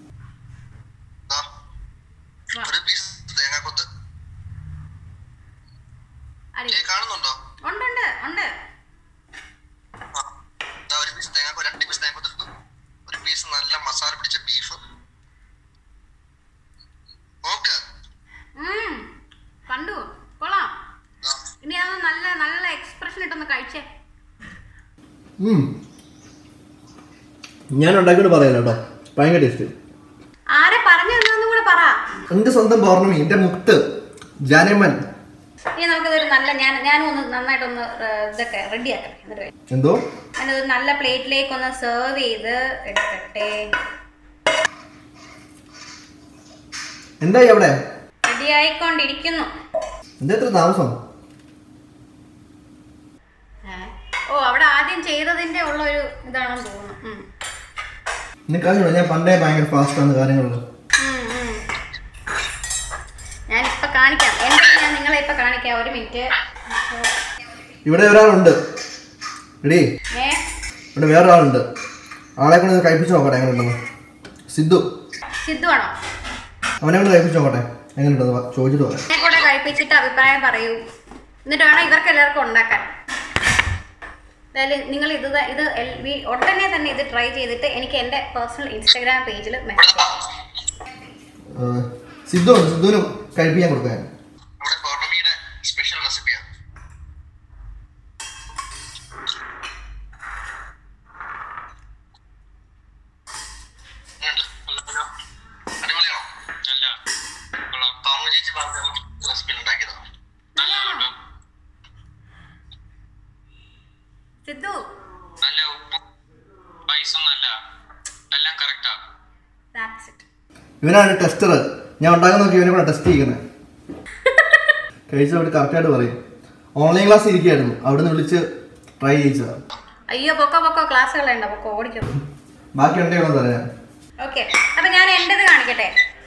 നല്ല മസാല പിടിച്ച ബീഫ്. കണ്ടു, കൊള്ളാം. ഇനി അത് നല്ല നല്ല എക്സ്പ്രഷൻ ഇട്ടൊന്ന് കഴിച്ചേ. ഞാൻ ഉണ്ടാക്കിയിട്ട് പറയാലോ കേട്ടോ, ഭയങ്കര ടേസ്റ്റ്. ആരെ പറഞ്ഞു തന്നു കൂടെ പറ. എന്റെ സ്വന്തം പൗർണമി, എന്റെ മുത്ത് ജാനമൻ. ഇനി നമുക്കിതൊരു നല്ല ഞാൻ ഞാനും ഒന്ന് നന്നായിട്ടൊന്ന് ഇതൊക്കെ റെഡിയാക്കാം. എന്നിട്ട് എന്തോ ഞാനൊരു നല്ല പ്ലേറ്റിലേക്ക് ഒന്ന് സെർവ് ചെയ്ത് എടുക്കട്ടെ. എന്തായി അവിടെ? റെഡി ആയിക്കൊണ്ടിരിക്കുന്നു. എന്താ എത്ര താമസം? ഓ, അവിടെ ആദ്യം ചെയ്തതിന്റെ ഉള്ള ഒരു ഇതാണെന്ന് തോന്നുന്നു. നിനക്കറിഞ്ഞോ ഞാൻ പണ്ടേ ഭയങ്കര ഫാസ്റ്റ് ആണ് കാര്യങ്ങളിൽ. ഞാൻ ഇപ്പൊ കാണിക്കാം, എന്താ ഞാൻ നിങ്ങളെ ഇപ്പൊ കാണിക്കാം. ഒരു മിനിറ്റ്. ഇവിടെ ഒരാളുണ്ട് എടീ, ഇവിടെ വേറൊരാളുണ്ട്. ആളെ കൊണ്ട് കഴിപ്പിച്ചു നോക്കട്ടെ എങ്ങനെ ഉണ്ടെന്ന്. സിദ്ധു. സിദ്ധു ആണോ? അവനെ കൊണ്ട് കഴിപ്പിച്ചു നോക്കട്ടെ എങ്ങനെ ഉണ്ടെന്ന് ചോദിച്ചിട്ട് പറയാം. എന്നെ കൂടെ കഴിപ്പിച്ചിട്ട് അഭിപ്രായം പറയൂ, എന്നിട്ട് വേണം ഇവർക്ക് എല്ലാവർക്കും ഉണ്ടാക്കാൻ. അതായത് നിങ്ങൾ ഇത് ഇത് ഉടനെ തന്നെ ഇത് ട്രൈ ചെയ്തിട്ട് എനിക്ക് എൻ്റെ പേഴ്സണൽ ഇൻസ്റ്റാഗ്രാം പേജിൽ മെസ്സേജ് ചെയ്യാം. സിദ്ധു സിദ്ധുവിന് കഴിപ്പിക്കാൻ കൊടുക്കാൻ. സിദ്ധു നല്ല ഉപ്പും പൈസയും നല്ല എല്ലാം കറക്റ്റാ. ഇവനാണ് ടെസ്റ്റർ. ഞാൻ ഉണ്ടാക്കാൻ നോക്കി ഇവനെ കൂടെ ടെസ്റ്റ് ചെയ്യുന്നത്. കഴിച്ച അവിടെ കറക്റ്റായിട്ട് പറയും. ഓൺലൈൻ ക്ലാസ് ഇരിക്കുകയായിരുന്നു, അവിടെ നിന്ന് വിളിച്ച് ട്രൈ ചെയ്യിച്ചതാ. അയ്യോ പൊക്കോ പൊക്കോ, ക്ലാസ്സുകളുണ്ടോ? പൊക്കോ, ഓടിക്കും. ബാക്കി ഉണ്ടെങ്കിൽ പറയാം. ഓക്കെ, അപ്പൊ ഞാൻ എന്റേത് കാണിക്കട്ടെ.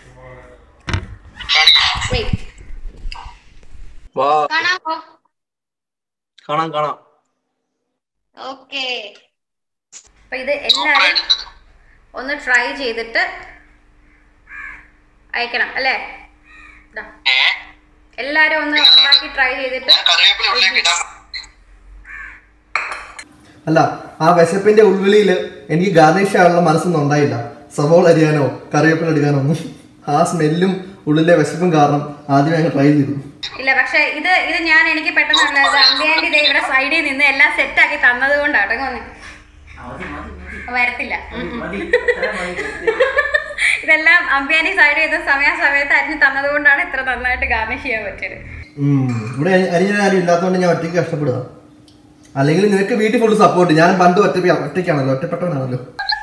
കാണാം കാണാം. ഓക്കെ, അപ്പൊ ഇത് എല്ലാരും ഒന്ന് ട്രൈ ചെയ്തിട്ട് അയക്കണം അല്ലേ? എല്ലാരും ഒന്ന് ഉണ്ടാക്കി ട്രൈ ചെയ്തിട്ട്. അല്ല, ആ വിശപ്പിന്റെ ഉൾവിളിയിൽ എനിക്ക് ഗാർണിഷ് ആയുള്ള മനസ്സൊന്നും ഉണ്ടായില്ല. സവോള അരിയാനോ കറിവേപ്പില എടുക്കാനോ ഒന്നും. ആ സ്മെല്ലും ഉള്ളിലെ വിശപ്പും കാരണം ആദ്യം ഞങ്ങൾ ട്രൈ ചെയ്തു. ഇല്ല, പക്ഷെ ഇത് ഇത് ഞാൻ എനിക്ക് പെട്ടെന്ന് അമ്പിയാൻ്റെ ഇതേ ഇവിടെ സൈഡിൽ നിന്ന് എല്ലാം സെറ്റ് ആക്കി തന്നത് കൊണ്ടാണ് വരത്തില്ല. ഇതെല്ലാം അമ്പിയാനി സൈഡ് ചെയ്ത സമയാസമയത്ത് അരിഞ്ഞ് തന്നത് കൊണ്ടാണ് ഇത്ര നന്നായിട്ട് ഗാർണിഷ് ചെയ്യാൻ പറ്റിയത്. ഇവിടെ അരിഞ്ഞ ആരും ഇല്ലാത്തതുകൊണ്ട് ഞാൻ ഒറ്റയ്ക്ക് കഷ്ടപ്പെടുക. അല്ലെങ്കിൽ നിനക്ക് വീട്ടിൽ ഫുൾ സപ്പോർട്ട്. ഞാൻ പണ്ട് ഒറ്റ ഒറ്റയ്ക്കാണല്ലോ, ഒറ്റപ്പെട്ടവനാണല്ലോ.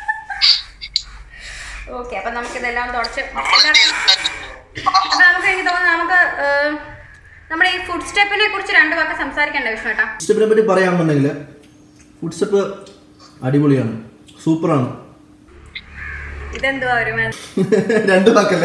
ഓക്കെ, അപ്പൊ നമുക്ക് ഇതെല്ലാം തുടച്ച് അപ്പൊ നമുക്ക് എനിക്ക് തോന്നുന്നു നമുക്ക് നമ്മുടെ ഈ ഫുഡ് സ്റ്റെപ്പിനെ കുറിച്ച് രണ്ടു വാക്ക് സംസാരിക്കേണ്ട വിഷ്ണു ഏട്ടാ. ഫുഡ് സ്റ്റെപ്പിനെ പറ്റി പറയാമെന്നുണ്ടെങ്കിൽ ഫുഡ് സ്റ്റെപ്പ് അടിപൊളിയാണ്, സൂപ്പറാണ്. ഇതെന്തുവാ ഒരു രണ്ടു വാക്കല്ലേ?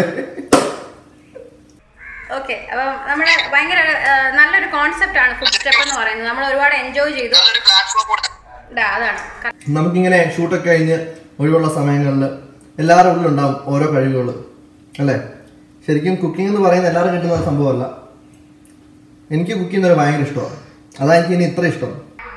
ഓക്കെ, അപ്പൊ നമ്മുടെ ഭയങ്കര നല്ലൊരു കോൺസെപ്റ്റ് ആണ് ഫുഡ് സ്റ്റെപ്പ് എന്ന് പറയുന്നത്. നമ്മൾ ഒരുപാട് എൻജോയ് ചെയ്തു. അതാണ് നമുക്കിങ്ങനെ ഷൂട്ടൊക്കെ കഴിഞ്ഞ് ഒഴിവുള്ള സമയങ്ങളിൽ എല്ലാവരുടെ ഉള്ളിലുണ്ടാവും ഓരോ കഴിവുകൾ അല്ലേ? ശരിക്കും കുക്കിംഗ് എന്ന് പറയുന്നത് എല്ലാവരും കിട്ടുന്ന സംഭവമല്ല. എനിക്ക് കുക്ക് ചെയ്യുന്നത് ഭയങ്കര ഇഷ്ടമാണ്. അതാ എനിക്ക് ഇനി ഇത്ര ഇഷ്ടം.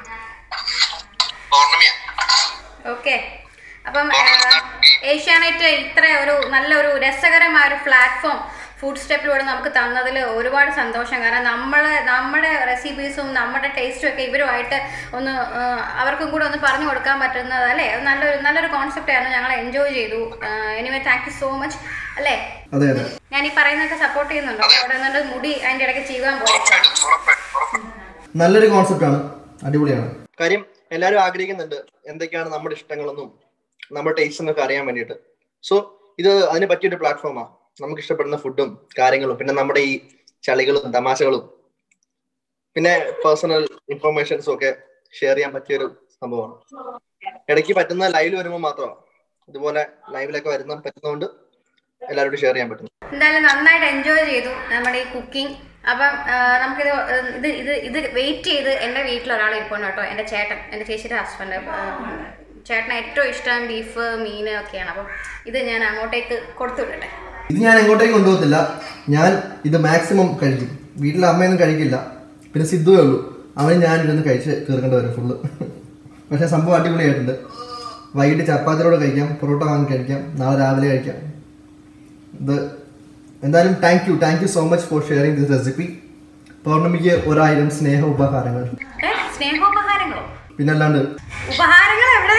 ഓക്കെ, അപ്പം ഏഷ്യാനെറ്റ് ഇത്ര ഒരു നല്ലൊരു രസകരമായ ഒരു പ്ലാറ്റ്ഫോം ഫുഡ് സ്റ്റെപ്പിലൂടെ നമുക്ക് തന്നതിൽ ഒരുപാട് സന്തോഷം. കാരണം നമ്മൾ നമ്മുടെ റെസിപ്പീസും നമ്മുടെ ടേസ്റ്റും ഒക്കെ ഇവരുമായിട്ട് ഒന്ന് അവർക്കും കൂടെ ഒന്ന് പറഞ്ഞു കൊടുക്കാൻ പറ്റുന്നത് അല്ലേ, നല്ലൊരു നല്ലൊരു കോൺസെപ്റ്റ് ആയിരുന്നു. ഞങ്ങൾ എൻജോയ് ചെയ്തു. Anyway thank you so much അല്ലേ. ഞാൻ ഈ പറയുന്നതൊക്കെ സപ്പോർട്ട് ചെയ്യുന്നുണ്ടോ? അവിടെ നിന്നിട്ട് മുടി അതിൻ്റെ ഇടയ്ക്ക് ചെയ്യാൻ പോയി. നല്ലൊരു കോൺസെപ്റ്റ് ആണ്, അടിപൊളിയാണ്. കാര്യം എല്ലാവരും ആഗ്രഹിക്കുന്നുണ്ട് എന്തൊക്കെയാണ് നമ്മുടെ ഇഷ്ടങ്ങളെന്നും നമ്മുടെ ടേസ്റ്റ് എന്നൊക്കെ അറിയാൻ വേണ്ടിയിട്ട്. സോ ഇത് അതിന് പറ്റിയൊരു പ്ലാറ്റ്ഫോമാണ്. നമുക്ക് ഇഷ്ടപ്പെടുന്ന ഫുഡും കാര്യങ്ങളും പിന്നെ നമ്മുടെ ഈ ചളികളും തമാശകളും പിന്നെ പേഴ്സണൽ ഇൻഫർമേഷൻസും ഒക്കെ ഷെയർ ചെയ്യാൻ പറ്റിയൊരു സംഭവമാണ്. ഇടയ്ക്ക് പറ്റുന്ന ലൈവിൽ വരുമ്പോൾ മാത്രമാണ്, ഇതുപോലെ ലൈവിലൊക്കെ വരുന്ന പറ്റുന്നതുകൊണ്ട് എല്ലാവരോടും ഷെയർ ചെയ്യാൻ പറ്റുന്നു. എന്തായാലും നന്നായിട്ട് എൻജോയ് ചെയ്തു നമ്മുടെ ഈ കുക്കിംഗ്. അപ്പം നമുക്കിത് ഇത് ഇത് ഇത് വെയിറ്റ് ചെയ്ത് എൻ്റെ വീട്ടിൽ ഒരാൾ ഇരിപ്പുണ്ട് കേട്ടോ, എൻ്റെ ചേട്ടൻ, എൻ്റെ ചേച്ചിയുടെ ഹസ്ബൻഡ്. ചേട്ടന് ഏറ്റവും ഇഷ്ടം ബീഫ് മീൻ ഒക്കെയാണ്. അപ്പം ഇത് ഞാൻ അങ്ങോട്ടേക്ക് കൊടുത്തു വിടട്ടെ. ഇത് ഞാൻ എങ്ങോട്ടേക്ക് കൊണ്ടുപോകത്തില്ല, ഞാൻ ഇത് മാക്സിമം കഴിക്കും. വീട്ടിലെ അമ്മയൊന്നും കഴിക്കില്ല, പിന്നെ സിദ്ധുവേ ഉള്ളൂ, അവൻ ഞാൻ ഇരുന്ന് കഴിച്ച് തീർക്കേണ്ടി വരും ഫുള്ള്. പക്ഷേ സംഭവം അടിപൊളിയായിട്ടുണ്ട്. വൈകിട്ട് ചപ്പാത്തിയോടെ കഴിക്കാം, പൊറോട്ട വാങ്ങി കഴിക്കാം, നാളെ രാവിലെ കഴിക്കാം. ഇത് എന്തായാലും thank you thank you so much for sharing this recipe. പൗർണമിക്ക് ഒരായിരം സ്നേഹ ഉപഹാരങ്ങൾ. സ്നേഹോപഹാരങ്ങളോ? പിന്നല്ലാണ്ട് ഉപഹാരങ്ങൾ എവിടെ?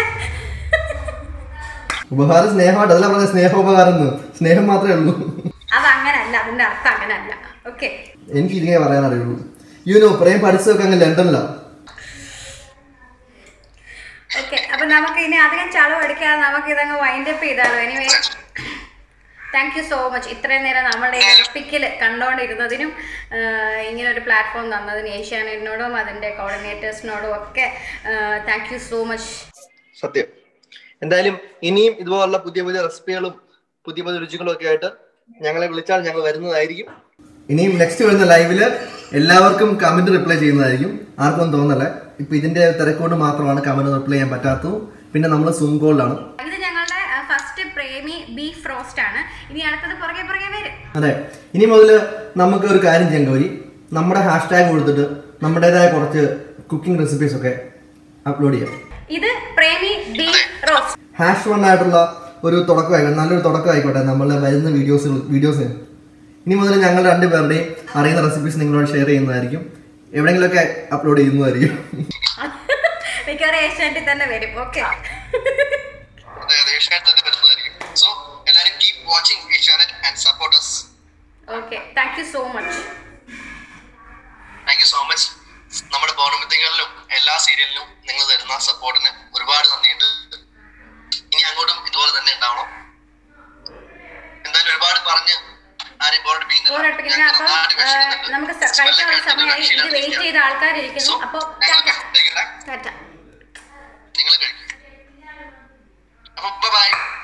ഉപഹാരം സ്നേഹമായിട്ട് അതല്ല പറഞ്ഞ സ്നേഹോപഹാരം, സ്നേഹം മാത്രമേ ഉള്ളൂ. അതങ്ങനല്ല, അതിന്റെ അർത്ഥം അങ്ങനല്ല. ഓക്കെ, എനിക്ക് ഇതിനെ പറയാൻ അറിയുള്ളൂ. യുനോ പ്രേം പഠിച്ചതൊക്കെ അങ്ങ് ലണ്ടനിലാണ്. ഓക്കെ, അപ്പൊ നമുക്ക് ഇനി അധികം ചളവ് അടിക്കാതെ നമുക്ക് ഇതങ്ങ് വൈൻഡ് അപ്പ് ചെയ്താലോ. Anyway thank you so much ഇത്രയും നേരം നമ്മളുടെ എപ്പിക്കിൽ കണ്ടുകൊണ്ടിരുന്നതിനും ഇങ്ങനെ ഒരു പ്ലാറ്റ്ഫോം തന്നതിന് ഏഷ്യാനെറ്റിനോടും അതിൻ്റെ കോർഡിനേറ്റേഴ്സിനോടും ഒക്കെ താങ്ക് യു സോ മച്ച്. സത്യം. എന്തായാലും ഇനിയും ഇതുപോലുള്ള പുതിയ പുതിയ റെസിപ്പികളും പുതിയ പുതിയ രുചികളും ഒക്കെ ആയിട്ട് ഞങ്ങളെ വിളിച്ചാൽ ഞങ്ങൾ വരുന്നതായിരിക്കും. ഇനിയും നെക്സ്റ്റ് വരുന്ന ലൈവില് എല്ലാവർക്കും കമന്റ് റിപ്ലൈ ചെയ്യുന്നതായിരിക്കും. ആർക്കൊന്നും തോന്നല്ലേ, ഇപ്പൊ ഇതിന്റെ തിരക്കോട് മാത്രമാണ് കമന്റ് റിപ്ലൈ ചെയ്യാൻ പറ്റാത്തതും. പിന്നെ നമ്മൾ സൂം കോളിലാണ്. ഇത് ഞങ്ങളുടെ ഫസ്റ്റ് പ്രേമി ബീഫ് റോസ്റ്റ് ആണ്. ഇനി അടുത്തത് പുറകെ പുറകെ വരും. അതെ, ഇനി മുതൽ നമുക്ക് ഒരു കാര്യം ചെയ്യാൻ ഗൗരി, നമ്മുടെ ഹാഷ്ടാഗ് കൊടുത്തിട്ട് നമ്മുടേതായ കുറച്ച് കുക്കിംഗ് റെസിപ്പീസ് ഒക്കെ അപ്ലോഡ് ചെയ്യാം. ഇത് Premi beef roast hash one ആയിട്ടുള്ള ഒരു തുടക്കമായിക്കോട്ടെ, നല്ലൊരു തുടക്കമായിക്കോട്ടെ നമ്മളുടെ വരുന്ന വീഡിയോസ് വീഡിയോസ് ഇനി മുതൽ ഞങ്ങൾ രണ്ടുപേരുടെയും അറിയുന്ന റെസിപ്പീസ് നിങ്ങളോട് ഷെയർ ചെയ്യുന്നതായിരിക്കും, എവിടെയെങ്കിലുമൊക്കെ അപ്ലോഡ് ചെയ്യുന്നതായിരിക്കും. മിക്കവാറും ഏഷ്യാനെറ്റിൽ തന്നെ വരും. ഓക്കെ, So, എല്ലാവരും keep watching Asianet and support us. Okay, thank you so much. Thank you so much. നമ്മുടെ പൗർണമിത്തികളിലും എല്ലാ സീരിയലിലും നിങ്ങൾ തരുന്ന സപ്പോർട്ടിന് ഒരുപാട് നന്ദിയുണ്ട്. ഇനി അങ്ങോട്ടും ഇതുപോലെ തന്നെ ഉണ്ടാവണം. എന്തായാലും ഒരുപാട് പറഞ്ഞ് ആരെയും ബോർഡ് പിടിക്കുന്നില്ല. അപ്പം നമുക്ക് കഴിക്കാനുള്ള സമയമായി. ഇത് വെയിറ്റ് ചെയ്ത ആൾക്കാരിരിക്കുന്നു. അപ്പോൾ നിങ്ങൾ കഴിക്കും. അപ്പോൾ ബൈ.